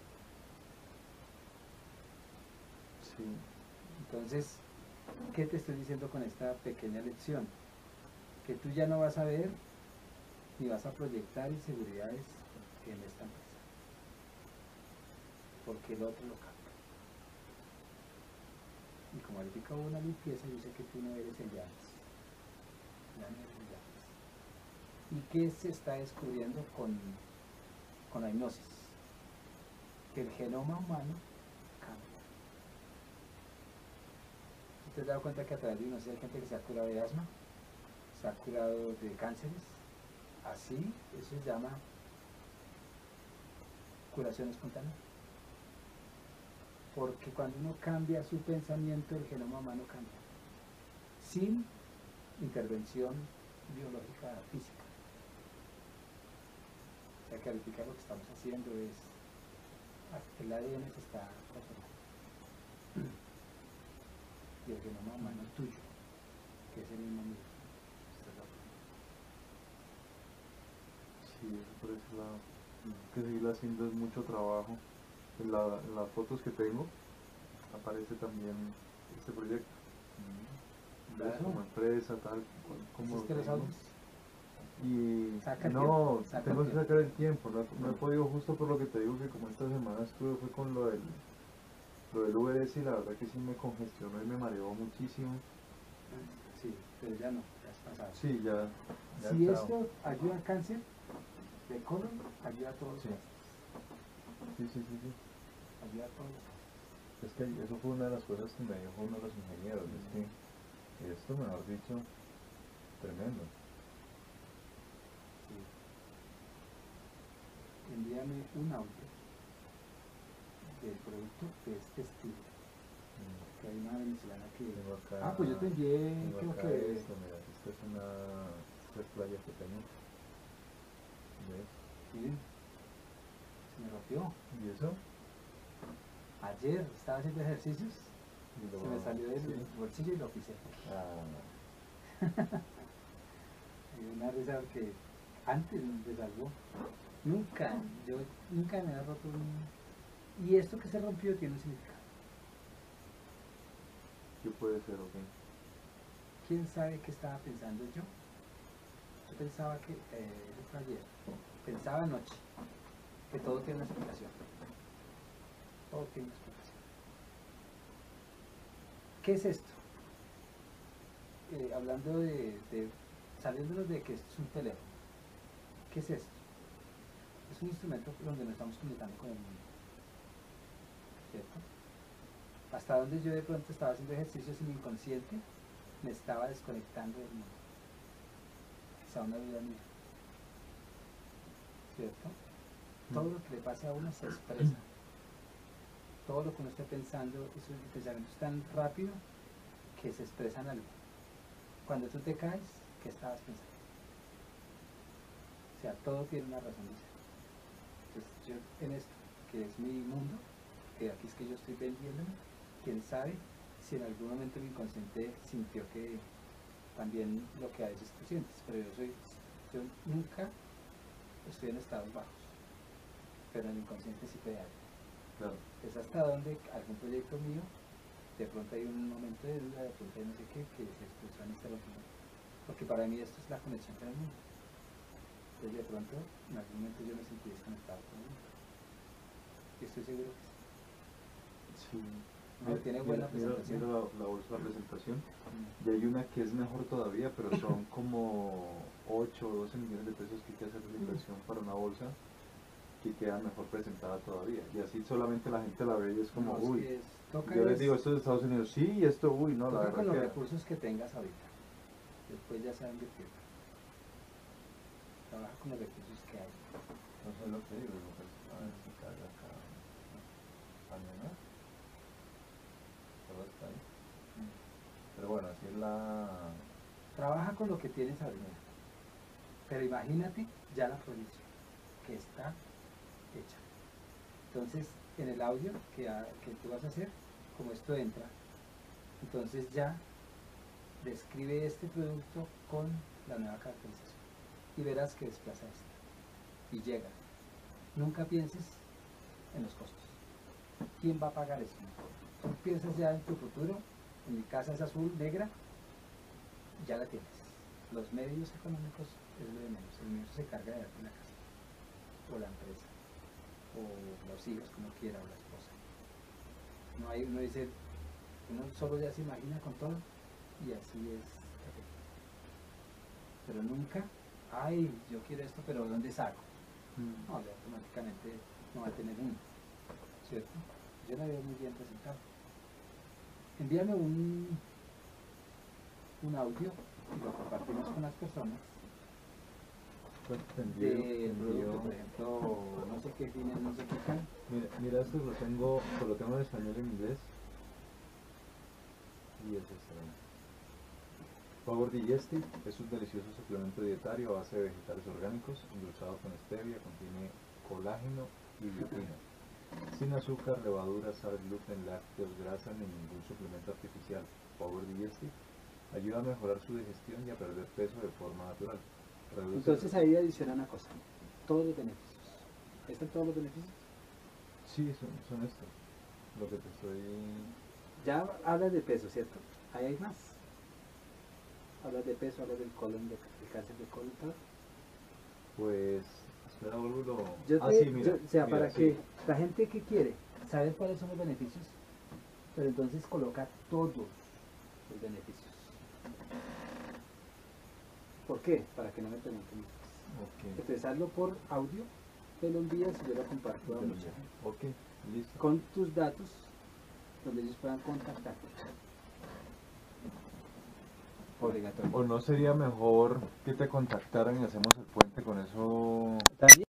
Sí. Entonces, ¿qué te estoy diciendo con esta pequeña lección? Que tú ya no vas a ver ni vas a proyectar inseguridades en esta empresa, porque el otro lo capta. Y como ahorita hubo una limpieza, yo sé que tú no eres el llaves. Ya no eres el llaves. ¿Y qué se está descubriendo con, con la hipnosis? Que el genoma humano cambia. ¿Te has dado cuenta que a través de hipnosis hay gente que se ha curado de asma? Se ha curado de cánceres. Así, eso se llama curación espontánea. Porque cuando uno cambia su pensamiento, el genoma humano cambia. Sin intervención biológica física. O sea que ahorita lo que estamos haciendo es, el A D N se está transformando. Y el genoma humano tuyo, que es el mismo mío, está transformando. Sí, eso por ese lado. Que seguir haciendo es mucho trabajo. En, la, en las fotos que tengo aparece también este proyecto. ¿Ves? Claro. Como empresa, tal, como ¿Hiciste los audios? Y Saca el no, tiempo, saca tengo el que tiempo. sacar el tiempo, no, he- no he podido justo por lo que te digo que como esta semana estuve fue con lo del, lo del U R S y la verdad que sí me congestionó y me mareó muchísimo. Sí, pero ya no, ya es pasado. Sí, ya, ya Si chao. esto ayuda al cáncer de colon, ayuda a todos los Sí. cánceres. Sí, sí, sí, sí. Ayuda a todos los cánceres. Es que eso fue una de las cosas que me dijo uno de los ingenieros, es que esto, mejor dicho, tremendo. Sí. Envíame un audio del producto de este estilo. Que hay una venezolana que... Tengo acá, Ah, pues yo te envié, tengo creo acá que... esto, mira, esta es una esta es playa que tengo. ¿Ves? Sí, se me rompió. ¿Y eso? Ayer estaba haciendo ejercicios, Y lo- se me salió del sí. bolsillo y lo pisé. Ah, Y una risa porque antes me salvó. Nunca, yo nunca me he roto un... Y esto que se rompió tiene un significado. ¿qué puede ser o qué? ¿Quién sabe qué estaba pensando yo? Yo pensaba que, eh, eso fue ayer, pensaba anoche, que todo tiene una explicación. Todo tiene una explicación. ¿Qué es esto? Eh, hablando de, de, saliéndonos de que esto es un teléfono, ¿qué es esto? Es un instrumento donde nos estamos comunicando con el mundo, ¿cierto? Hasta donde yo de pronto estaba haciendo ejercicios en mi inconsciente, me estaba desconectando del mundo, quizá una vida mía, ¿cierto? Todo lo que le pase a uno se expresa, todo lo que uno esté pensando, esos pensamientos tan rápido que se expresan algo. Cuando tú te caes, ¿qué estabas pensando? O sea, todo tiene una razón de ser. Entonces yo en esto, que es mi mundo, que aquí es que yo estoy vendiéndome, quién sabe si en algún momento mi inconsciente sintió que también lo que a veces tú sientes, pero yo soy, yo nunca estoy en estados bajos, pero en el inconsciente sí puede haber. Claro. Es hasta donde algún proyecto mío, de pronto hay un momento de duda, de pronto hay no sé qué, que se expresó en este momento, porque para mí esto es la conexión con el mundo. Entonces de pronto, en algún momento yo me sentí desconectado con el mundo, y estoy seguro que sí. Sí. No, Mira, tiene buena mira, mira, presentación. mira la, la bolsa de presentación. Mm. Y hay una que es mejor todavía, pero son como ocho o doce millones de pesos que hay que hacer de inversión para una bolsa que queda mejor presentada todavía. Y así solamente la gente la ve y es como, No, es uy. que es- toca Yo les es- digo, esto es de Estados Unidos, sí, y esto, uy, no, la toca con verdad los que... recursos que tengas ahorita. Después ya saben invertir. Trabaja con los recursos que hay. No sé lo que digo, pues, a ver si carga acá. Mañana. Todo está ahí. Pero bueno, así es la... Trabaja con lo que tienes ahorita. Pero imagínate ya la proyección que está hecha. Entonces, en el audio que, ha- que tú vas a hacer, como esto entra, entonces ya describe este producto con la nueva caracterización y verás que desplaza esto y llega. Nunca pienses en los costos. ¿Quién va a pagar eso? Tú piensas ya en tu futuro. En mi casa es azul, negra, ya la tienes. Los medios económicos es lo de menos. El mío se carga de darte la casa, o la empresa, o los hijos, como quiera, o la esposa. No hay, uno dice, uno solo ya se imagina con todo, y así es. Pero nunca, ay, yo quiero esto, pero ¿dónde saco? Mm. No, ya automáticamente no va a tener uno, ¿cierto? Yo la veo muy bien presentado. Envíame un, un audio y lo compartimos con las personas Pues te envío, te del envío- producto, por ejemplo, no sé qué fines, no sé qué tal. Mira, mira, esto lo tengo, pues lo tengo en español y en inglés. Y es este. Power Digestive es un delicioso suplemento dietario a base de vegetales orgánicos, endulzado con stevia, contiene colágeno y biotina. Sin azúcar, levadura, sal, gluten, lácteos, grasa ni ningún suplemento artificial. Power Digestive ayuda a mejorar su digestión y a perder peso de forma natural. Reduce Entonces ahí adiciona una cosa, todos los beneficios. ¿Están todos los beneficios? Sí, son, son estos. Lo que te estoy... Ya hablas de peso, ¿cierto? Ahí hay más. Hablas de peso, hablas del colon, de- del cáncer de colon, todo. Pues... Espera, vuelvo y lo... Yo ah, te- sí, mira. yo- o sea, mira, para sí. que la gente que quiere saber cuáles son los beneficios, pero entonces coloca todos los beneficios. ¿Por qué? Para que no me pregunten más. Ok. Entonces hazlo por audio, te lo envías y yo lo comparto a mucha gente. Ok, listo. Con tus datos, donde ellos puedan contactarte. Obligatorio. ¿O no sería mejor que te contactaran y hacemos el puente con eso? También